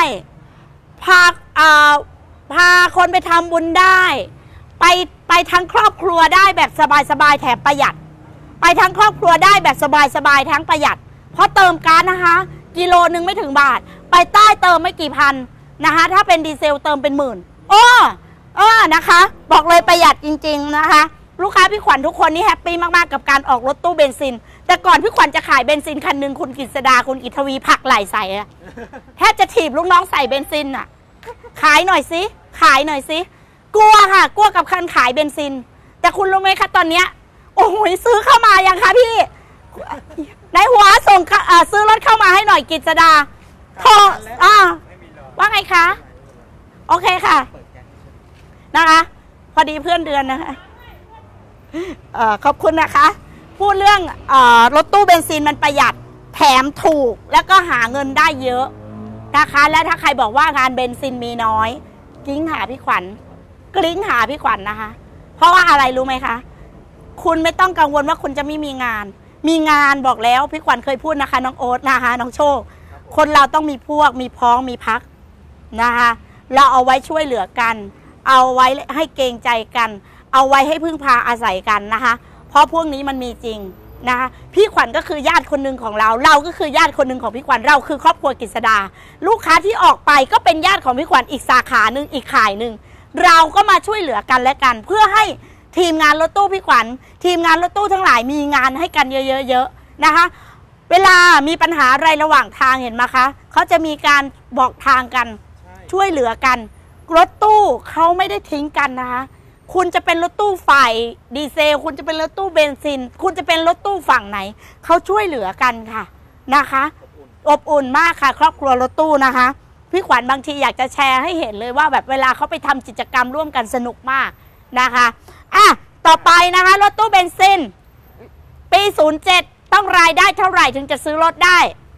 พาคนไปทำบุญได้ไปทั้งครอบครัวได้แบบสบายๆแถมประหยัดไปทั้งครอบครัวได้แบบสบายๆทั้งประหยัดเพราะเติมก๊าซนะคะกิโลนึงไม่ถึงบาทไปใต้เติมไม่กี่พันนะคะถ้าเป็นดีเซลเติมเป็นหมื่นนะคะบอกเลยประหยัดจริงๆนะคะลูกค้าพี่ขวัญทุกคนนี่แฮปปี้มากๆกับการออกรถตู้เบนซินแต่ก่อนพี่ขวัญจะขายเบนซินคันหนึ่งคุณกิษดาคุณกิตทวีผักไหลใส่แทบจะถีบลูกน้องใส่เบนซินอ่ะขายหน่อยสิกลัวค่ะกลัวกับคันขายเบนซินแต่คุณรู้ไหมคะตอนเนี้ยโอ้โหซื้อเข้ามายังคะพี่ในหัวส่งซื้อรถเข้ามาให้หน่อยกิษดาโทรว่าไงคะโอเคค่ะนะคะพอดีเพื่อนเดือนนะคะขอบคุณนะคะพูดเรื่องรถตู้เบนซินมันประหยัดแถมถูกแล้วก็หาเงินได้เยอะนะคะและถ้าใครบอกว่างานเบนซินมีน้อยกลิ้งหาพี่ขวัญนะคะเพราะว่าอะไรรู้ไหมคะคุณไม่ต้องกังวลว่าคุณจะไม่มีงานบอกแล้วพี่ขวัญเคยพูดนะคะน้องโอ๊ตนะคะน้องโชคคนเราต้องมีพวกมีพ้องมีพักนะคะเราเอาไว้ช่วยเหลือกันเอาไว้ให้เกรงใจกันเอาไว้ให้พึ่งพาอาศัยกันนะคะเพราะพวกนี้มันมีจริงนะคะพี่ขวัญก็คือญาติคนหนึ่งของเราก็คือญาติคนหนึ่งของพี่ขวัญเราคือครอบครัวกฤษดาลูกค้าที่ออกไปก็เป็นญาติของพี่ขวัญอีกสาขาหนึ่งอีกขายหนึ่งเราก็มาช่วยเหลือกันและกันเพื่อให้ทีมงานรถตู้พี่ขวัญทีมงานรถตู้ทั้งหลายมีงานให้กันเยอะๆนะคะเวลามีปัญหาอะไรระหว่างทางเห็นไหมคะเขาจะมีการบอกทางกันช่วยเหลือกันรถตู้เขาไม่ได้ทิ้งกันนะคะคุณจะเป็นรถตู้ฝ่ายดีเซลคุณจะเป็นรถตู้เบนซินคุณจะเป็นรถตู้ฝั่งไหนเขาช่วยเหลือกันค่ะนะคะอบอุ่นมากค่ะครอบครัวรถตู้นะคะพี่ขวัญบางทีอยากจะแชร์ให้เห็นเลยว่าแบบเวลาเขาไปทำกิจกรรมร่วมกันสนุกมากนะคะต่อไปนะคะรถตู้เบนซินปี 07ต้องรายได้เท่าไหร่ถึงจะซื้อรถได้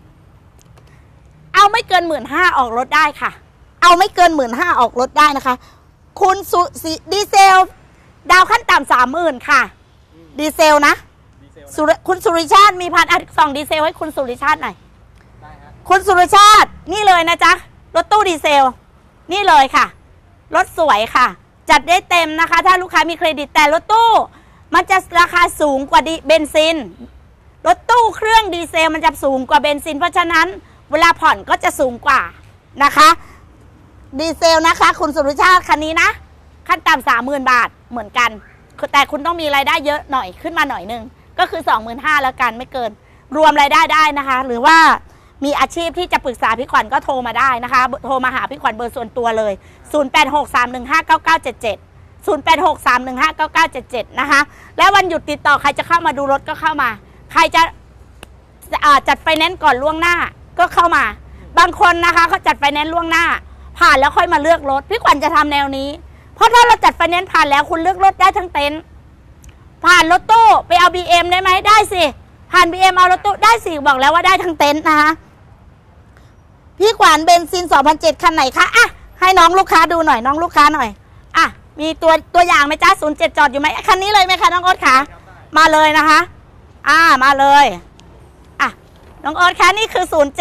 เอาไม่เกิน 15,000 ออกรถได้ค่ะเอาไม่เกิน 15,000 ออกรถได้นะคะคุณดีเซลดาวขั้นต่ำ30,000ค่ะดีเซลนะคุณสุริชาติมีส่องดีเซลให้คุณสุริชาติหน่อยคุณสุริชาตินี่เลยนะจ๊ะรถตู้ดีเซลนี่เลยค่ะรถสวยค่ะจัดได้เต็มนะคะถ้าลูกค้ามีเครดิตแต่รถตู้มันจะราคาสูงกว่าเบนซินรถตู้เครื่องดีเซลมันจะสูงกว่าเบนซินเพราะฉะนั้นเวลาผ่อนก็จะสูงกว่านะคะดีเซลนะคะคุณสุริชาติคันนี้นะขั้นต่ำ30,000 บาทเหมือนกันแต่คุณต้องมีรายได้เยอะหน่อยขึ้นมาหน่อยนึงก็คือ 25,000 แล้วกันไม่เกินรวมรายได้ได้นะคะหรือว่ามีอาชีพที่จะปรึกษาพี่ขวัญก็โทรมาได้นะคะโทรมาหาพี่ขวัญเบอร์ส่วนตัวเลย0863159977 0863159977นะคะและวันหยุดติดต่อใครจะเข้ามาดูรถก็เข้ามาใครจะจัดไฟแนนซ์ก่อนล่วงหน้าก็เข้ามาบางคนนะคะเขาจัดไฟแนนซ์ล่วงหน้าผ่านแล้วค่อยมาเลือกรถพี่ขวัญจะทำแนวนี้เพราะถ้าเราจัดไฟแนนซ์ผ่านแล้วคุณเลือกรถได้ทั้งเต็นท์ผ่านรถตู้ไปเอา BM ได้ไหมได้สิผ่าน BM เอารถตู้ได้สิบอกแล้วว่าได้ทั้งเต็นท์นะคะพี่ขวัญเบนซิน 2007 คันไหนคะให้น้องลูกค้าดูหน่อยน้องลูกค้าหน่อยมีตัวอย่างไหมจ้า07จอดอยู่ไหมคันนี้เลยไหมคะน้องโอ๊ตคะมาเลยนะคะมาเลยน้องโอ๊ตคะนี่คือ07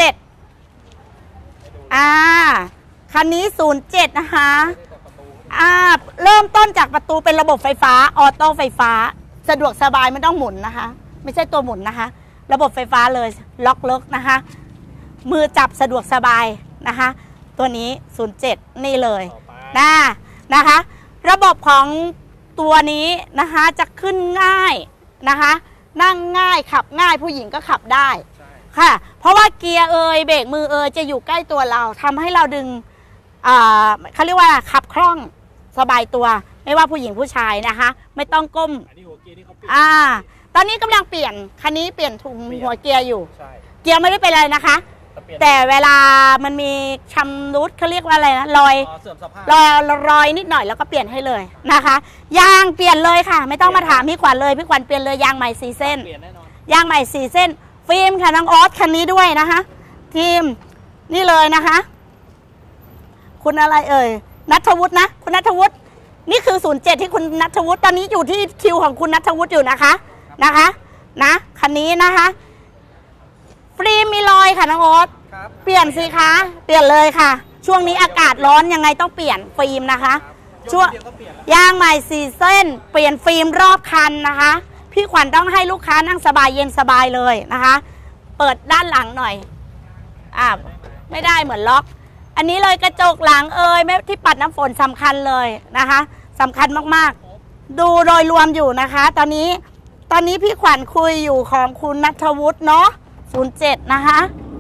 คันนี้07นะคะเริ่มต้นจากประตูเป็นระบบไฟฟ้าออโต้ไฟฟ้าสะดวกสบายไม่ต้องหมุนนะคะไม่ใช่ตัวหมุนนะคะระบบไฟฟ้าเลยล็อกนะคะมือจับสะดวกสบายนะคะตัวนี้07นี่เลยนะคะระบบของตัวนี้นะคะจะขึ้นง่ายนะคะนั่งง่ายขับง่ายผู้หญิงก็ขับได้ค่ะเพราะว่าเกียร์เบรกมือจะอยู่ใกล้ตัวเราทำให้เราดึงเขาเรียกว่าขับคล่องสบายตัวไม่ว่าผู้หญิงผู้ชายนะคะไม่ต้องก้มอันนี้หัวเกียร์ที่เขาเปลี่ยนตอนนี้กำลังเปลี่ยนคันนี้เปลี่ยนถุงหัวเกียร์อยู่เกียร์ไม่ได้เป็นอะไรนะคะแต่เวลามันมีชำรุดเขาเรียกว่าอะไรนะรอยนิดหน่อยแล้วก็เปลี่ยนให้เลยนะคะยางเปลี่ยนเลยค่ะไม่ต้องมาถามพี่ขวัญเลยพี่ขวัญเปลี่ยนเลยยางใหม่4 เส้นยางใหม่4 เส้นฟิล์มค่ะน้องออสคันนี้ด้วยนะคะทีมนี่เลยนะคะคุณอะไรณัฐวุฒินะคุณณัฐวุฒินี่คือ07ที่คุณณัฐวุฒิตอนนี้อยู่ที่คิวของคุณณัฐวุฒิอยู่นะคะคันนี้นะคะฟิล์มมีรอยค่ะน้องโอ๊ตเปลี่ยนสิคะเปลี่ยนเลยค่ะช่วงนี้อากาศร้อนยังไงต้องเปลี่ยนฟิล์มนะคะช่วงยางใหม่4 เส้นเปลี่ยนฟิล์มรอบคันนะคะพี่ขวัญต้องให้ลูกค้านั่งสบายเย็นสบายเลยนะคะเปิดด้านหลังหน่อยไม่ได้เหมือนล็อกอันนี้เลยกระจกหลังไม่ที่ปัดน้ำฝนสำคัญเลยนะคะสำคัญมากๆดูโดยรวมอยู่นะคะตอนนี้พี่ขวัญคุยอยู่ของคุณณัฐวุฒิเนาะ07นะคะ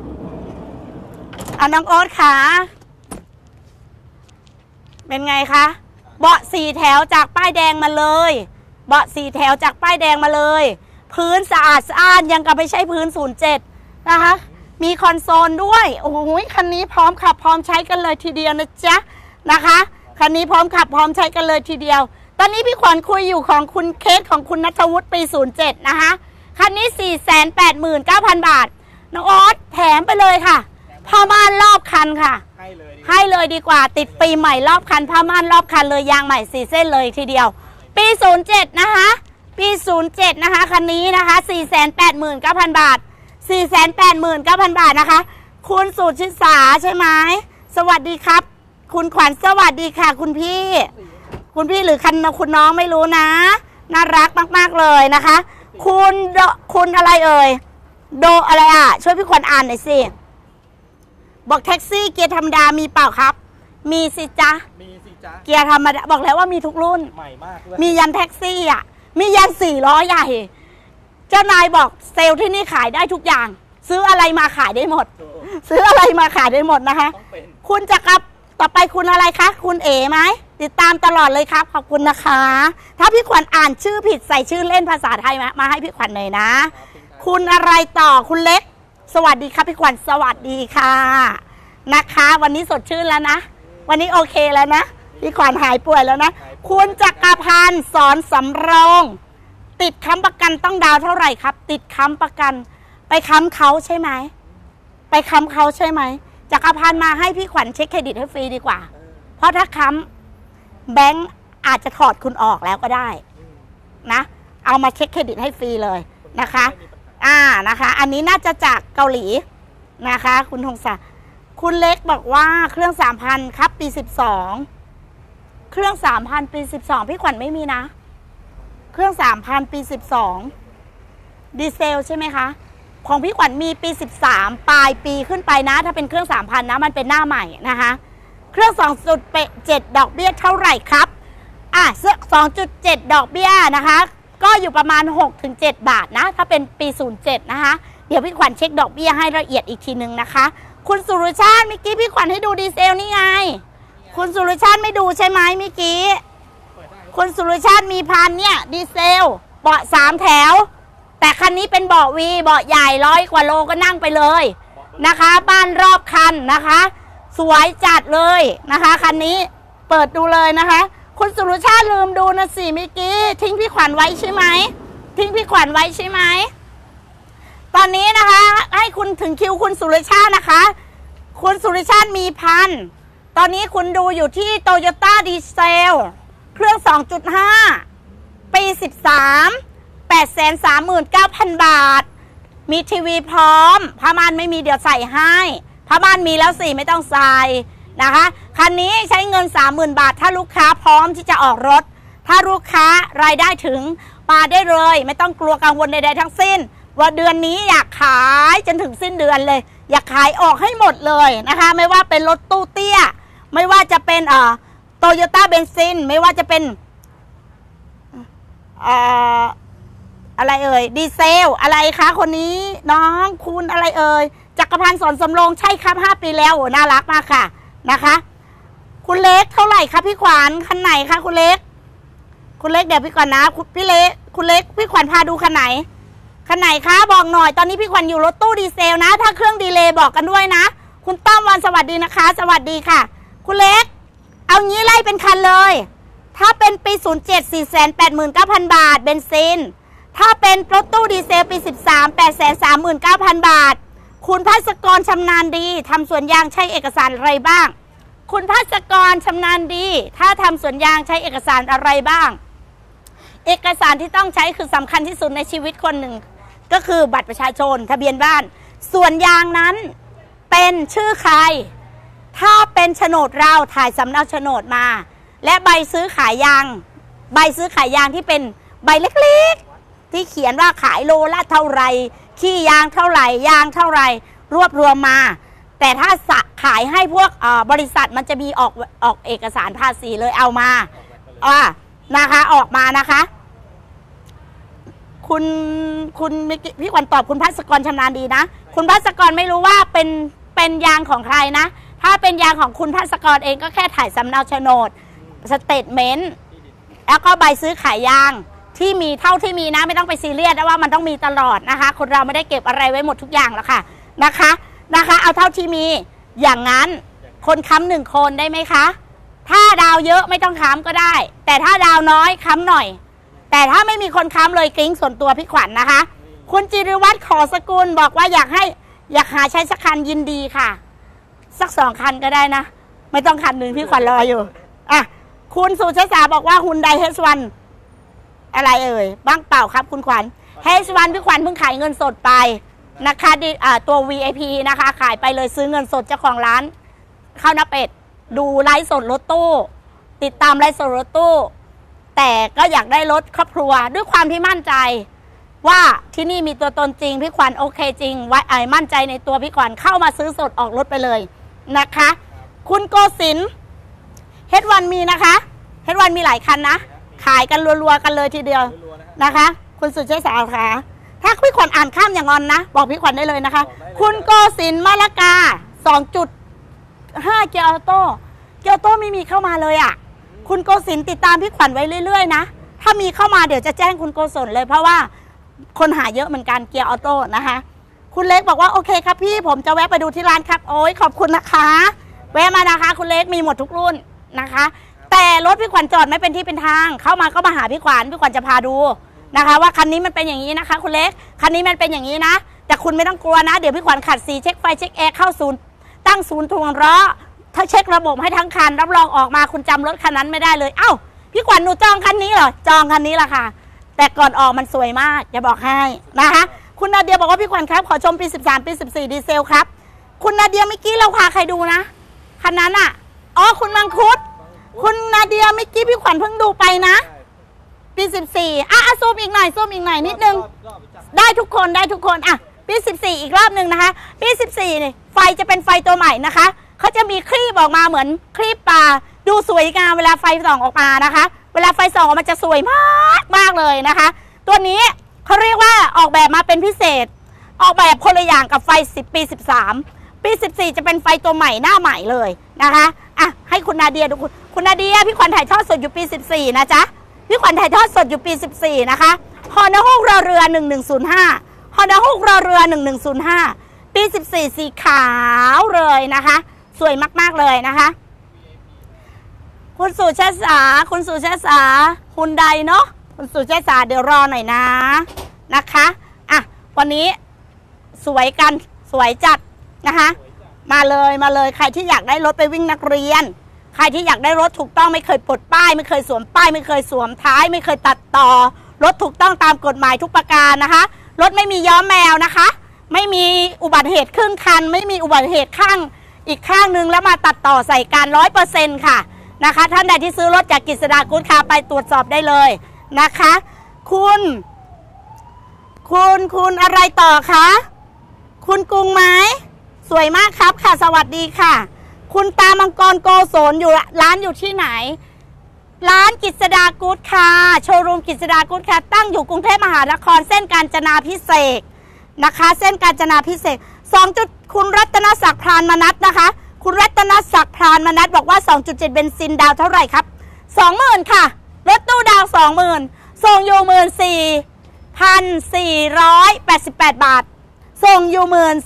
น้องโอ๊ตค่ะเป็นไงคะเบาะ4 แถวจากป้ายแดงมาเลยเบาะ4 แถวจากป้ายแดงมาเลยพื้นสะอาดสะอ้านยังกับไม่ใช่พื้น07นะคะมีคอนโซลด้วยโอ้โหคันนี้พร้อมขับพร้อมใช้กันเลยทีเดียวนะจ๊ะนะคะคันนี้พร้อมขับพร้อมใช้กันเลยทีเดียวตอนนี้พี่ขวัญคุยอยู่ของคุณเคสของคุณณัฐวุฒิปี07นะคะคันนี้ 489,000 บาทน้องออสแถมไปเลยค่ะผ้าม่านรอบคันค่ะให้เลยดีกว่าติดปีใหม่รอบคันผ้าม่านรอบคันเลยยางใหม่4 เส้นเลยทีเดียวปี07นะคะปี07นะคะคันนี้นะคะ 489,000 บาท 489,000 บาทนะคะคุณสุชิสาใช่ไหมสวัสดีครับคุณขวัญสวัสดีค่ะคุณพี่หรือคุณน้องไม่รู้นะน่ารักมากๆเลยนะคะคุณอะไรโดอะไรช่วยพี่ขวัญอ่านหน่อยสิบอกแท็กซี่เกียร์ธรรมดามีเปล่าครับมีสิจ๊ะมีสิจ๊ะเกียร์ธรรมดาบอกแล้วว่ามีทุกรุ่นใหม่มากเลยมียันแท็กซี่อ่ะมียัน4 ล้อใหญ่เจ้านายบอกเซลล์ที่นี่ขายได้ทุกอย่างซื้ออะไรมาขายได้หมดซื้ออะไรมาขายได้หมดนะคะคุณจะกลับต่อไปคุณอะไรคะคุณเอ๋ไหมติดตามตลอดเลยครับขอบคุณนะคะถ้าพี่ขวัญอ่านชื่อผิดใส่ชื่อเล่นภาษาไทยมาให้พี่ขวัญหน่อยนะคุณอะไรต่อคุณเล็กสวัสดีครับพี่ขวัญสวัสดีค่ะนะคะวันนี้สดชื่นแล้วนะวันนี้โอเคแล้วนะพี่ขวัญหายป่วยแล้วนะคุณจักรพันธ์สอนสำรองติดค้ำประกันต้องดาวเท่าไหร่ครับติดค้ำประกันไปค้ำเขาใช่ไหมไปค้ำเขาใช่ไหมจักรพันธ์มาให้พี่ขวัญเช็คเครดิตให้ฟรีดีกว่าเพราะถ้าค้ำแบงก์อาจจะถอดคุณออกแล้วก็ได้นะเอามาเช็คเครดิตให้ฟรีเลยนะคะนะคะอันนี้น่าจะจากเกาหลีนะคะคุณธงศักดิ์คุณเล็กบอกว่าเครื่อง 3,000 ครับปี12เครื่อง 3,000 ปี12พี่ขวัญไม่มีนะเครื่อง 3,000 ปี12ดีเซลใช่ไหมคะของพี่ขวัญมีปี13ปลายปีขึ้นไปนะถ้าเป็นเครื่อง 3,000 นะมันเป็นหน้าใหม่นะคะเครื่อง 2.7 ดอกเบี้ยเท่าไหร่ครับ2.7 ดอกเบี้ยนะคะก็อยู่ประมาณ 6-7 บาทนะถ้าเป็นปี07นะคะเดี๋ยวพี่ขวัญเช็คดอกเบี้ยให้ละเอียดอีกทีนึงนะคะคุณสุรชาติเมื่อกี้พี่ขวัญให้ดูดีเซลนี่ไงคุณสุรชาติไม่ดูใช่ไหมเมื่อกี้คุณสุรชาติมีพันเนี่ยดีเซลเบาะ3 แถวแต่คันนี้เป็นเบาะวีเบาะใหญ่100 กว่าโลก็นั่งไปเลยนะคะบ้านรอบคันนะคะสวยจัดเลยนะคะคันนี้เปิดดูเลยนะคะคุณสุรชาติลืมดูนะสิเมื่อกี้ทิ้งพี่ขวัญไว้ใช่ไหมทิ้งพี่ขวัญไว้ใช่ไหมตอนนี้นะคะให้คุณถึงคิวคุณสุรชาตินะคะคุณสุรชาติมีพันตอนนี้คุณดูอยู่ที่โตโยต้าดีเซลเครื่อง 2.5 ปี 13 839,000 บาทมีทีวีพร้อมผ้าม่านไม่มีเดี๋ยวใส่ให้ผ้าม่านมีแล้วสิไม่ต้องใส่นะคะคันนี้ใช้เงิน 30,000 บาทถ้าลูกค้าพร้อมที่จะออกรถถ้าลูกค้ารายได้ถึงมาได้เลยไม่ต้องกลัวกังวลใดๆทั้งสิ้นว่าเดือนนี้อยากขายจนถึงสิ้นเดือนเลยอยากขายออกให้หมดเลยนะคะไม่ว่าเป็นรถตู้เตี้ยไม่ว่าจะเป็นโตโยต้าเบนซินไม่ว่าจะเป็นอะไรเอ่ยดีเซลอะไรคะคนนี้น้องคุณอะไรเอ่ยจักรพันธ์สอนสำโรงใช่ครับ5 ปีแล้วโอ้น่ารักมากค่ะนะคะคุณเล็กเท่าไหร่คะพี่ขวัญคันไหนคะคุณเล็กเดี๋ยวพี่ก่อนนะคุณเล็กพี่ขวัญพาดูคันไหนคะบอกหน่อยตอนนี้พี่ขวัญอยู่รถตู้ดีเซลนะถ้าเครื่องดีเลย์บอกกันด้วยนะคุณต้อมวันสวัสดีนะคะสวัสดีค่ะคุณเล็กเอางี้ไล่เป็นคันเลยถ้าเป็นปี07 489,000 บาทเบนซินถ้าเป็นรถตู้ดีเซลปี13 839,000 บาทคุณภัสกรชำนาญดีทำสวนยางใช้เอกสารอะไรบ้างคุณภัสกรชำนาญดีถ้าทำสวนยางใช้เอกสารอะไรบ้างเอกสารที่ต้องใช้คือสำคัญที่สุดในชีวิตคนหนึ่งก็คือบัตรประชาชนทะเบียนบ้านสวนยางนั้นเป็นชื่อใครถ้าเป็นโฉนดเราถ่ายสำเนาโฉนดมาและใบซื้อขายยางที่เป็นใบเล็กๆที่เขียนว่าขายโลละเท่าไหร่ขี้ยางเท่าไหร่ยางเท่าไหร่รวบรวมมาแต่ถ้าขายให้พวกบริษัทมันจะมีออกเอกสารภาษีเลยเอามานะคะออกมานะคะคุณพี่ขวัญตอบคุณภัสกรชำนาญดีนะคุณภัสกรไม่รู้ว่าเป็นยางของใครนะถ้าเป็นยางของคุณภัสกรเองก็แค่ถ่ายสำเนาโฉนดสเตทเมนต์แล้วก็ใบซื้อขายยางที่มีเท่าที่มีนะไม่ต้องไปซีเรียสนะว่ามันต้องมีตลอดนะคะคนเราไม่ได้เก็บอะไรไว้หมดทุกอย่างหรอกค่ะนะคะเอาเท่าที่มีอย่างนั้นคนค้ำ1 คนได้ไหมคะถ้าดาวเยอะไม่ต้องค้ำก็ได้แต่ถ้าดาวน้อยค้ำหน่อยแต่ถ้าไม่มีคนค้ำเลยกริ้งส่วนตัวพี่ขวัญนะคะคุณจิรวัตรขอสกุลบอกว่าอยากหาใช้สักคันยินดีค่ะสัก2 คันก็ได้นะไม่ต้องคันหนึ่งพี่ขวัญรออยู่คุณสุชาษาบอกว่าฮุนไดเฮสวันอะไรเอ่ยบ้างเปล่าครับคุณขวัญเฮสวันพี่ขวัญเพิ่งขายเงินสดไปนะคะตัว VIP นะคะขายไปเลยซื้อเงินสดเจ้าของร้านข้าวหน้าเป็ดดูไลฟ์สดรถตู้ติดตามไลฟ์สดรถตู้แต่ก็อยากได้รถครอบครัวด้วยความที่มั่นใจว่าที่นี่มีตัวตนจริงพี่ขวัญโอเคจริงไว้มั่นใจในตัวพี่ขวัญเข้ามาซื้อสดออกรถไปเลยนะคะคุณโกศินทร์ H1 มีนะคะ H1 มีหลายคันนะขายกันรัวๆกันเลยทีเดียวรัวๆนะฮะนะคะคุณสุเชษฐาค่ะถ้าพี่ขวัญอ่านข้ามอย่างงอนนะบอกพี่ขวัญได้เลยนะคะ คุณโกศินทร์มะละกา 2.5 เกียร์ออโต้เกียร์ออโต้ไม่มีเข้ามาเลยอ่ะคุณโกศินทร์ติดตามพี่ขวัญไว้เรื่อยๆนะถ้ามีเข้ามาเดี๋ยวจะแจ้งคุณโกศลเลยเพราะว่าคนหาเยอะเหมือนกันเกียร์ออโต้นะคะคุณเล็กบอกว่าโอเคครับพี่ผมจะแวะไปดูที่ร้านครับโอ้ยขอบคุณนะคะแวะมานะคะคุณเล็กมีหมดทุกรุ่นนะคะแต่รถพี่ขวัญจอดไม่เป็นที่เป็นทางเข้ามาก็มาหาพี่ขวัญจะพาดูนะคะว่าคันนี้มันเป็นอย่างนี้นะคะคุณเล็กคันนี้มันเป็นอย่างนี้นะแต่คุณไม่ต้องกลัวนะเดี๋ยวพี่ขวัญขัดสีเช็คไฟเช็คแอร์เข้าศูนย์ตั้งศูนย์ทวงล้อถ้าเช็คระบบให้ทั้งคันรับรองออกมาคุณจำรถคันนั้นไม่ได้เลยเอ้าพี่ขวัญหนูจองคันนี้เหรอจองคันนี้ละค่ะแต่ก่อนออกมันสวยมากจะบอกให้นะคะคุณนาเดียบอกว่าพี่ขวัญครับขอชมปี13ปี14ดีเซลครับคุณนาเดียเมื่อกี้เราพาใครดูนะคันนั้นอ่ะอ๋อคุณมังคุดคุณนาเดียเมื่อกี้พี่ขวัญเพิ่งดูไปนะปี14ซูมอีกหน่อยนิดนึงได้ทุกคนอ่ะปี14อีกรอบหนึ่งนะคะปี14เนี่ยไฟจะเป็นไฟตัวใหม่นะคะเขาจะมีครีบออกมาเหมือนครีบปลาดูสวยงามเวลาไฟส่องออกมานะคะเวลาไฟส่องออกมาจะสวยมากเลยนะคะตัวนี้เขาเรียกว่าออกแบบมาเป็นพิเศษออกแบบคนละอย่างกับไฟ10ปี13ปี14จะเป็นไฟตัวใหม่หน้าใหม่เลยนะคะอ่ะให้คุณนาเดียดูคุณนาเดียพี่ขวัญถ่ายทอดสดอยู่ปี14นะจ๊ะพี่ขวัญถ่ายทอดสดอยู่ปี14นะคะฮอนด้าฮุกรอเรือ1105ฮอนด้าฮุกรอเรือ1105ปี14สีขาวเลยนะคะสวยมากๆเลยนะคะคุณสุชาษาคุณใดเนาะคุณสุชาษาเดี๋ยวรอหน่อยนะคะอ่ะวันนี้สวยจัดนะคะมาเลยใครที่อยากได้รถไปวิ่งนักเรียนใครที่อยากได้รถถูกต้องไม่เคยปลดป้ายไม่เคยสวมป้ายไม่เคยสวมท้ายไม่เคยตัดต่อรถถูกต้องตามกฎหมายทุกประการนะคะรถไม่มีย้อมแมวนะคะไม่มีอุบัติเหตุครึ่งคันไม่มีอุบัติเหตุข้างอีกข้างนึงแล้วมาตัดต่อใส่กัน 100% ค่ะนะคะท่านใดที่ซื้อรถจากกฤษดากู๊ดคาร์ไปตรวจสอบได้เลยนะคะคุณอะไรต่อคะคุณกรุงไหมสวยมากครับค่ะสวัสดีค่ะคุณตามังกรโกศลอยู่ร้านอยู่ที่ไหนร้านกฤษดากู๊ดคาร์โชว์รูมกฤษดากู๊ดคาร์ตั้งอยู่กรุงเทพมหานครเส้นกาญจนาภิเษกนะคะเส้นกาญจนาภิเษก2จุดคุณรัตนศักดิ์พรานมนัสนะคะคุณรัตนศักดิ์พรานมนัสบอกว่า 2.7 เบนซินดาวเท่าไหร่ครับ 20,000 ค่ะรถตู้ดาว 20,000ส่งอยู่ 14,488 บาทส่งอยู่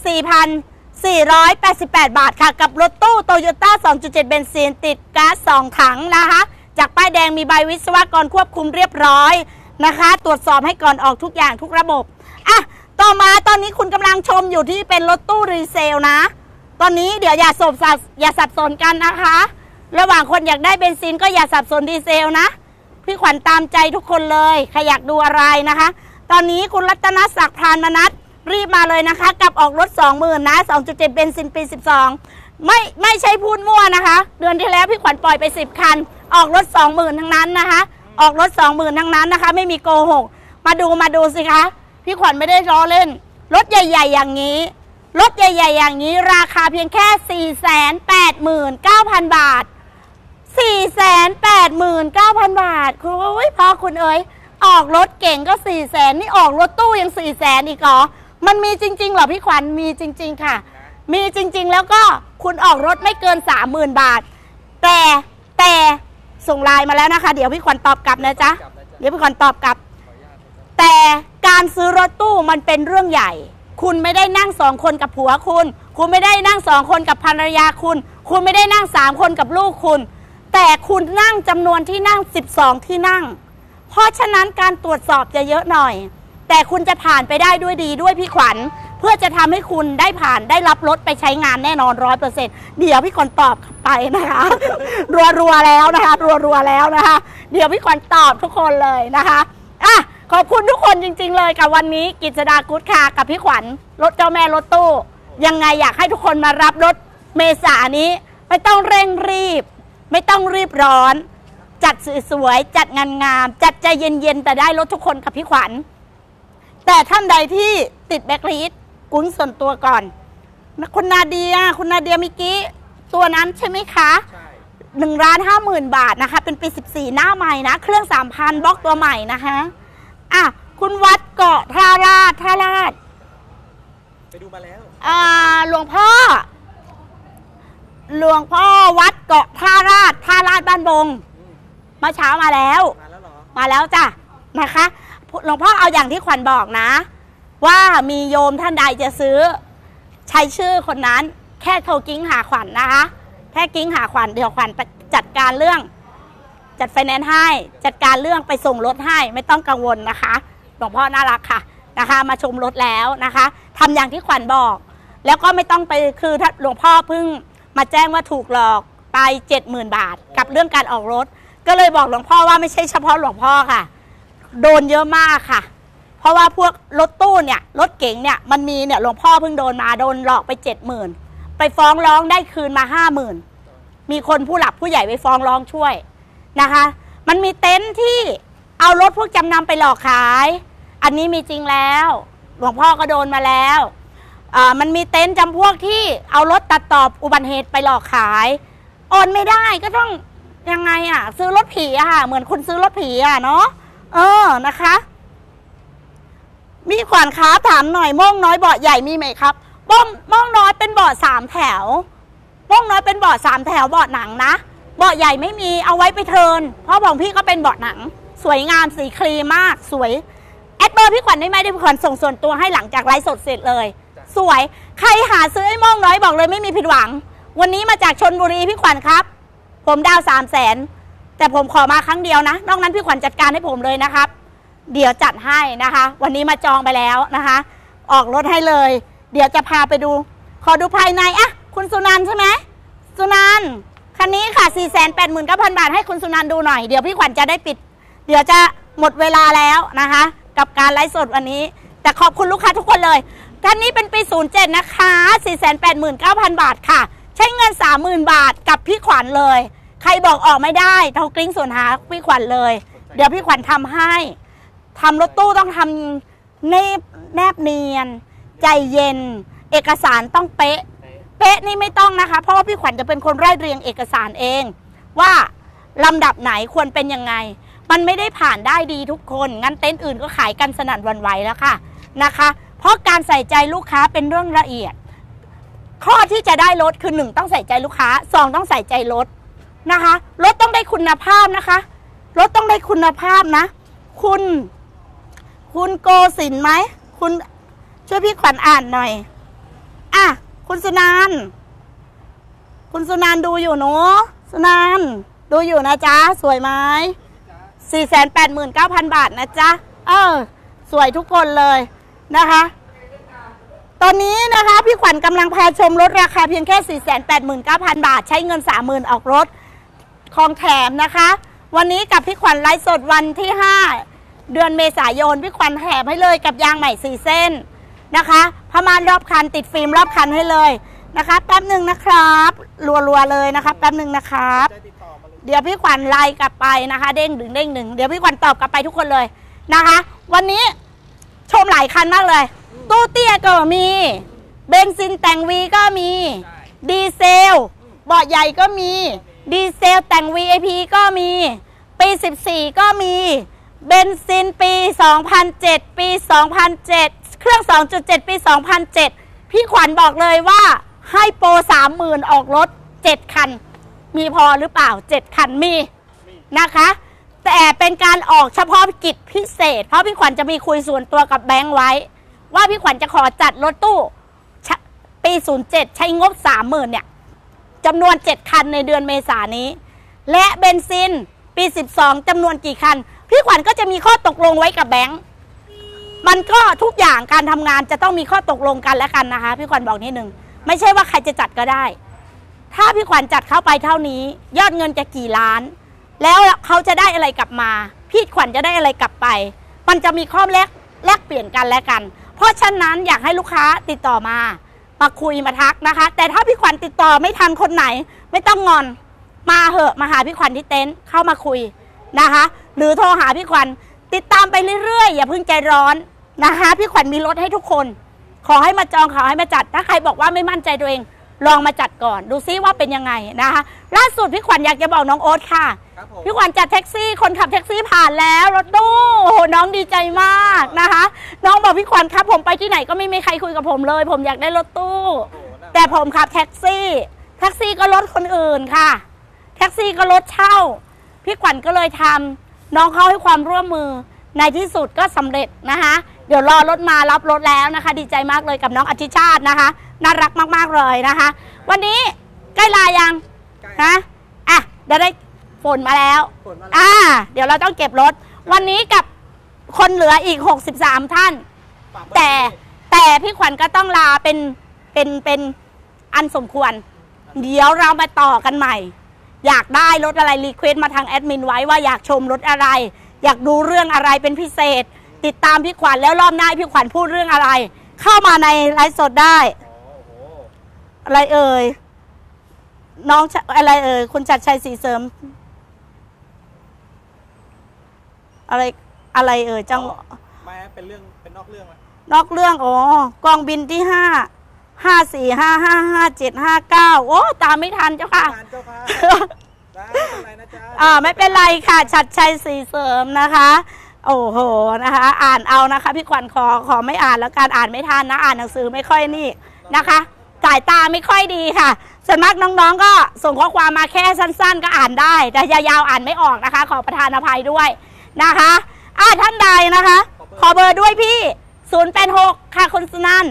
14,488 บาทค่ะกับรถตู้โตโยต้า 2.7 เบนซินติดก๊าซ2ถังนะคะจากป้ายแดงมีใบวิศวกรควบคุมเรียบร้อยนะคะตรวจสอบให้ก่อนออกทุกอย่างทุกระบบอ่ะต่อมาตอนนี้คุณกำลังชมอยู่ที่เป็นรถตู้รีเซลนะตอนนี้เดี๋ยวอย่าสับสนกันนะคะระหว่างคนอยากได้เบนซินก็อย่าสับสนดีเซลนะพี่ขวัญตามใจทุกคนเลยใครอยากดูอะไรนะคะตอนนี้คุณรัตนศักดิ์พรานมนัสรีบมาเลยนะคะกับออกรถ 20,000 นะ 2.7 เบนซินปี12ไม่ใช่พูดมั่วนะคะเดือนที่แล้วพี่ขวัญปล่อยไป10คันออกรถ 20,000 ทั้งนั้นนะคะออกรถ 20,000 ทั้งนั้นนะคะไม่มีโกหกมาดูสิคะพี่ขวัญไม่ได้ล้อเล่นรถใหญ่ๆอย่างนี้รถใหญ่ๆอย่างนี้ราคาเพียงแค่ 489,000 บาท 489,000 บาทคุณพ่อคุณเอ๋ยออกรถเก่งก็ 400,000 นี่ออกรถตู้ยัง 400,000 อีกเหรอมันมีจริงๆเหรอพี่ขวัญมีจริงๆค่ะมีจริงๆแล้วก็คุณออกรถไม่เกิน 30,000 บาทแต่ส่งไลน์มาแล้วนะคะเดี๋ยวพี่ขวัญตอบกลับนะจ๊ะเดี๋ยวพี่ขวัญตอบกลับแต่การซื้อรถตู้มันเป็นเรื่องใหญ่คุณไม่ได้นั่ง2คนกับผัวคุณไม่ได้นั่ง2คนกับภรรยาคุณไม่ได้นั่ง3คนกับลูกคุณแต่คุณนั่งจำนวนที่นั่ง12ที่นั่งเพราะฉะนั้นการตรวจสอบจะเยอะหน่อยแต่คุณจะผ่านไปได้ด้วยดีด้วยพี่ขวัญเพื่อจะทำให้คุณได้ผ่านได้รับรถไปใช้งานแน่นอน 100% เดี๋ยวพี่ขวัญตอบไปนะคะรัวๆแล้วนะคะรัวๆแล้วนะคะเดี๋ยวพี่ขวัญตอบทุกคนเลยนะคะอ่ะขอบคุณทุกคนจริงๆเลยกับวันนี้กฤษดากู๊ดคาร์กับพี่ขวัญรถเจ้าแม่รถตู้ยังไงอยากให้ทุกคนมารับรถเมษายนนี้ไม่ต้องเร่งรีบไม่ต้องรีบร้อนจัดสวยๆจัดงามๆจัดใจเย็นๆแต่ได้รถทุกคนกับพี่ขวัญแต่ท่านใดที่ติดแบล็คลิสต์กุ้นส่วนตัวก่อนคุณนาเดียเมื่อกี้ตัวนั้นใช่ไหมคะ 1,50,000 บาทนะคะเป็นปี 14หน้าใหม่นะเครื่อง 3,000 บล็อกตัวใหม่นะคะอ่ะคุณวัดเกาะท่าราชไปดูมาแล้วหลวงพ่อวัดเกาะท่าราชบ้านบงเมื่อเช้ามาแล้วมาแล้วจ้ะนะคะหลวงพ่อเอาอย่างที่ขวัญบอกนะว่ามีโยมท่านใดจะซื้อใช้ชื่อคนนั้นแค่โทรกิ้งหาขวัญนะคะแค่กิ้งหาขวัญเดี๋ยวขวัญจัดการเรื่องจัดไฟแนนซ์ให้จัดการเรื่องไปส่งรถให้ไม่ต้องกังวลนะคะหลวงพ่อน่ารักค่ะนะคะมาชมรถแล้วนะคะทำอย่างที่ขวัญบอกแล้วก็ไม่ต้องไปคือถ้าหลวงพ่อเพิ่งมาแจ้งว่าถูกหลอกไป 70,000 บาทกับเรื่องการออกรถก็เลยบอกหลวงพ่อว่าไม่ใช่เฉพาะหลวงพ่อค่ะโดนเยอะมากค่ะเพราะว่าพวกรถตู้เนี่ยรถเก๋งเนี่ยมันมีเนี่ยหลวงพ่อเพิ่งโดนหลอกไป 70,000ไปฟ้องร้องได้คืนมา 50,000มีคนผู้หลักผู้ใหญ่ไปฟ้องร้องช่วยนะคะมันมีเต็นท์ที่เอารถพวกจำนำไปหลอกขายอันนี้มีจริงแล้วหลวงพ่อก็โดนมาแล้วมันมีเต็นท์จำพวกที่เอารถตัดต่ออุบัติเหตุไปหลอกขายโอนไม่ได้ก็ต้องยังไงอ่ะซื้อรถผีอะค่ะเหมือนคุณซื้อรถผีอะเนาะนะคะมีขวัญค้าถามหน่อยม่วงน้อยเบาะใหญ่มีไหมครับม่วงน้อยเป็นเบาะ3 แถวม่วงน้อยเป็นเบาะ3 แถวเบาะหนังนะเบาะใหญ่ไม่มีเอาไว้ไปเทิร์นเพราะของพี่ก็เป็นเบาะหนังสวยงามสีครีมมากสวยแอดเบอร์พี่ขวัญได้ไหมพี่ขวัญส่งส่วนตัวให้หลังจากไลฟ์สดเสร็จเลยสวยใครหาซื้อไอ้ม่วงน้อยบอกเลยไม่มีผิดหวังวันนี้มาจากชลบุรีพี่ขวัญครับผมดาว300,000แต่ผมขอมาครั้งเดียวนะนอกนั้นพี่ขวัญจัดการให้ผมเลยนะครับเดี๋ยวจัดให้นะคะวันนี้มาจองไปแล้วนะคะออกรถให้เลยเดี๋ยวจะพาไปดูขอดูภายในอ่ะคุณสุนันท์ใช่ไหมสุนันท์คันนี้ค่ะ 489,000 บาทให้คุณสุนันท์ดูหน่อยเดี๋ยวพี่ขวัญจะได้ปิดเดี๋ยวจะหมดเวลาแล้วนะคะกับการไลฟ์สดวันนี้แต่ขอบคุณลูกค้าทุกคนเลยท่านนี้เป็นปี 07นะคะ 489,000 บาทค่ะใช้เงิน 30,000 บาทกับพี่ขวัญเลยใครบอกออกไม่ได้โทรกริ้งส่วนหาพี่ขวัญเลยเดี๋ยวพี่ขวัญทำให้ทำรถตู้ต้องทำแนบเนียนใจเย็นเอกสารต้องเป๊ะนี่ไม่ต้องนะคะเพราะว่าพี่ขวัญจะเป็นคนไล่เรียงเอกสารเองว่าลำดับไหนควรเป็นยังไงมันไม่ได้ผ่านได้ดีทุกคนงั้นเต็นท์อื่นก็ขายกันสนั่นหวั่นไหวแล้วค่ะนะคะเพราะการใส่ใจลูกค้าเป็นเรื่องละเอียดข้อที่จะได้รถคือ1ต้องใส่ใจลูกค้า2ต้องใส่ใจรถนะคะรถต้องได้คุณภาพนะคะรถต้องได้คุณภาพนะคุณโกสินไหมคุณช่วยพี่ขวัญอ่านหน่อยอ่ะคุณสุนันท์ดูอยู่เนาะสุนันท์ดูอยู่นะจ๊ะสวยไหม 489,000 บาทนะจ๊ะสวยทุกคนเลยนะคะตอนนี้นะคะพี่ขวัญกำลังพาชมรถราคาเพียงแค่ 489,000 บาทใช้เงิน 30,000ออกรถของแถมนะคะวันนี้กับพี่ขวัญไลฟ์สดวันที่5เดือนเมษายนพี่ขวัญแถมให้เลยกับยางใหม่4เส้นนะคะผ้าม่านรอบคันติดฟิล์มรอบคันให้เลยนะคะแป๊บหนึ่งนะครับรัวๆเลยนะคะแป๊บหนึ่งนะครับเดี๋ยวพี่ขวัญไลน์กลับไปนะคะเด้งหนึ่งเดี๋ยวพี่ขวัญตอบกลับไปทุกคนเลยนะคะวันนี้ชมหลายคันมากเลยตู้เตี้ยก็มีเบนซินแต่งวีก็มีดีเซลเบาะใหญ่ก็มีดีเซลแต่ง VIP ก็มีปี14ก็มีเบนซินปี2007ปี2007เครื่อง 2.7 ปี2007พี่ขวัญบอกเลยว่าให้โปร 30,000ออกรถ7คันมีพอหรือเปล่า7คันมีนะคะแต่เป็นการออกเฉพาะกิจพิเศษเพราะพี่ขวัญจะมีคุยส่วนตัวกับแบงค์ไว้ว่าพี่ขวัญจะขอจัดรถตู้ปี07ใช้งบ 30,000เนี่ยจำนวน7คันในเดือนเมษายนนี้และเบนซินปี12จำนวนกี่คันพี่ขวัญก็จะมีข้อตกลงไว้กับแบงค์มันก็ทุกอย่างการทำงานจะต้องมีข้อตกลงกันและกันนะคะพี่ขวัญบอกนิดนึงไม่ใช่ว่าใครจะจัดก็ได้ถ้าพี่ขวัญจัดเข้าไปเท่านี้ยอดเงินจะกี่ล้านแล้วเขาจะได้อะไรกลับมาพี่ขวัญจะได้อะไรกลับไปมันจะมีข้อแลกเปลี่ยนกันและกันเพราะฉะนั้นอยากให้ลูกค้าติดต่อมาคุยมาทักนะคะแต่ถ้าพี่ขวัญติดต่อไม่ทันคนไหนไม่ต้องงอนมาเหอะมาหาพี่ขวัญที่เต็นท์เข้ามาคุยนะคะหรือโทรหาพี่ขวัญติดตามไปเรื่อยๆอย่าเพิ่งใจร้อนนะคะพี่ขวัญมีรถให้ทุกคนขอให้มาจองขอให้มาจัดถ้าใครบอกว่าไม่มั่นใจตัวเองลองมาจัดก่อนดูซิว่าเป็นยังไงนะคะล่าสุดพี่ขวัญอยากจะบอกน้องโอ๊ตค่ะพี่ขวัญจัดแท็กซี่คนขับแท็กซี่ผ่านแล้วรถตู้โอ้โหน้องดีใจมากนะคะน้องบอกพี่ขวัญครับผมไปที่ไหนก็ไม่มีใครคุยกับผมเลยผมอยากได้รถตู้แต่ผมขับแท็กซี่ก็รถคนอื่นค่ะแท็กซี่ก็รถเช่าพี่ขวัญก็เลยทำน้องเขาให้ความร่วมมือในที่สุดก็สำเร็จนะคะเดี๋ยวรอรถมารับรถแล้วนะคะดีใจมากเลยกับน้องอธิชาตินะคะน่ารักมากๆเลยนะคะวันนี้ใกล้ลายังนะเดี๋ยวได้ฝนมาแล้วเดี๋ยวเราต้องเก็บรถวันนี้กับคนเหลืออีก63ท่านแต่พี่ขวัญก็ต้องลาเป็นอันสมควรเดี๋ยวเรามาต่อกันใหม่อยากได้รถอะไรรีเควสต์มาทางแอดมินไว้ว่าอยากชมรถอะไรอยากดูเรื่องอะไรเป็นพิเศษติดตามพี่ขวัญแล้วรอบหน้าพี่ขวัญพูดเรื่องอะไรเข้ามาในไลฟ์สดได้อะไรเอ่ยน้องอะไรเอ่ยคุณชัดชัยศรีเสริมอะไรเอ่ยจังไม่เป็นเรื่องเป็นนอกเรื่องไหมนอกเรื่องกองบินที่554555759โอ้ตามไม่ทันเจ้าค่ะไม่เป็นไรค่ะชัดชัยศรีเสริมนะคะโอ้โหนะคะอ่านเอานะคะพี่ขวัญขอไม่อ่านแล้วการอ่านไม่ทันนะอ่านหนังสือไม่ค่อยนี่นะคะสายตาไม่ค่อยดีค่ะส่วนมากน้องๆก็ส่งข้อความมาแค่สั้นๆก็อ่านได้แต่ยาวๆอ่านไม่ออกนะคะขอประทานอภัยด้วยนะคะท่านใดนะคะขอเบอร์ด้วยพี่086ค่ะคุณสุนันท์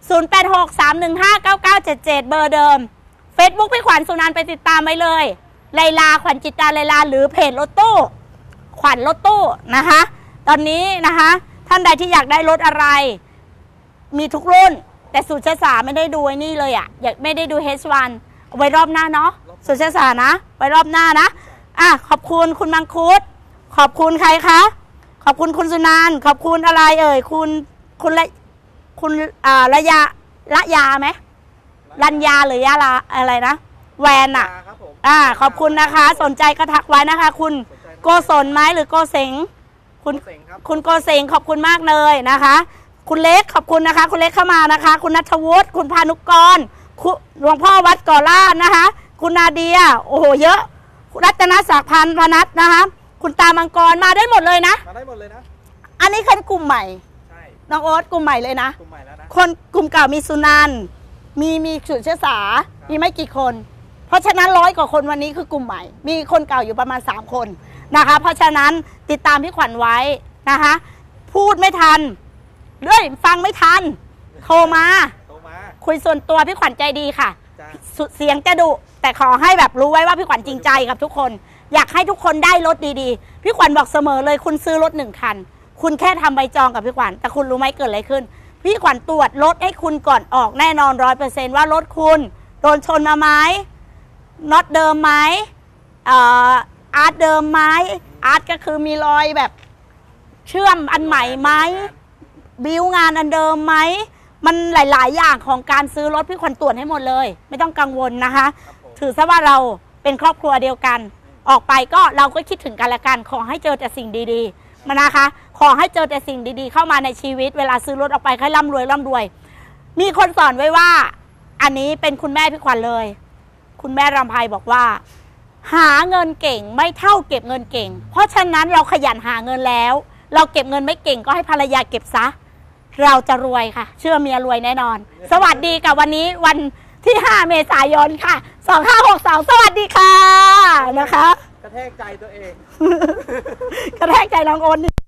0863159977เบอร์เดิม Facebook พี่ขวัญสุนันท์ไปติดตามไว้เลยไลลาขวัญจิตตาไลลาหรือเพจรถตู้ขวัญรถตู้นะคะตอนนี้นะคะท่านใดที่อยากได้รถอะไรมีทุกรุ่นแต่สุชาษาไม่ได้ดูไอ้นี่เลยอยากไม่ได้ดู H1 ไว้รอบหน้าเนาะสุชาษานะไว้รอบหน้านะขอบคุณคุณมังคุดขอบคุณใครคะขอบคุณคุณสุนันท์ขอบคุณอะไรเอ่ยคุณระยาไหมรัญญาหรือยาลาอะไรนะแวนขอบคุณนะคะสนใจก็ทักไว้นะคะคุณโกศลไหมหรือโกเสงคุณโกเสงขอบคุณมากเลยนะคะคุณเล็กขอบคุณนะคะคุณเล็กเข้ามานะคะคุณณัฐวุฒิคุณพานุกรหลวงพ่อวัดก่อล่านะคะคุณนาเดียโอ้โหเยอะรัตนศักดิ์พันธ์พนัทนะคะคุณตามังกรมาได้หมดเลยนะมาได้หมดเลยนะอันนี้คือกลุ่มใหม่น้องโอ๊ตกลุ่มใหม่เลยนะกลุ่มใหม่แล้วนะคนกลุ่มเก่ามีสุนันท์มีสุชาษามีไม่กี่คนเพราะฉะนั้น100 กว่าคนวันนี้คือกลุ่มใหม่มีคนเก่าอยู่ประมาณ3 คนนะคะเพราะฉะนั้นติดตามพี่ขวัญไว้นะคะพูดไม่ทันฟังไม่ทันโทรมาคุยส่วนตัวพี่ขวัญใจดีค่ะเสียงจะดุแต่ขอให้แบบรู้ไว้ว่าพี่ขวัญจริงใจกับทุกคนอยากให้ทุกคนได้รถดีๆพี่ขวัญบอกเสมอเลยคุณซื้อรถ1 คันคุณแค่ทำใบจองกับพี่ขวัญแต่คุณรู้ไหมเกิดอะไรขึ้นพี่ขวัญตรวจรถให้คุณก่อนออกแน่นอน100%ว่ารถคุณโดนชนมาไหมน็อตเดิมไหมอาร์ตเดิมไหมอาร์ตก็คือมีรอยแบบเชื่อมอันใหม่ไหมบิวงานอันเดิมไหมมันหลายๆอย่างของการซื้อรถพี่ขวัญตรวจให้หมดเลยไม่ต้องกังวลนะคะถือซะว่าเราเป็นครอบครัวเดียวกันออกไปก็เราก็คิดถึงกันและกันขอให้เจอแต่สิ่งดีๆมานะคะขอให้เจอแต่สิ่งดีๆเข้ามาในชีวิตเวลาซื้อรถออกไปให้ร่ำรวยมีคนสอนไว้ว่าอันนี้เป็นคุณแม่พี่ขวัญเลยคุณแม่รำไพบอกว่าหาเงินเก่งไม่เท่าเก็บเงินเก่งเพราะฉะนั้นเราขยันหาเงินแล้วเราเก็บเงินไม่เก่งก็ให้ภรรยาเก็บซะเราจะรวยค่ะเชื่อเมียรวยแน่นอนสวัสดีกับวันนี้วันที่5 เมษายนค่ะ2562สวัสดีค่ะนะคะกระแทกใจตัวเองกระแทกใจน้องโอน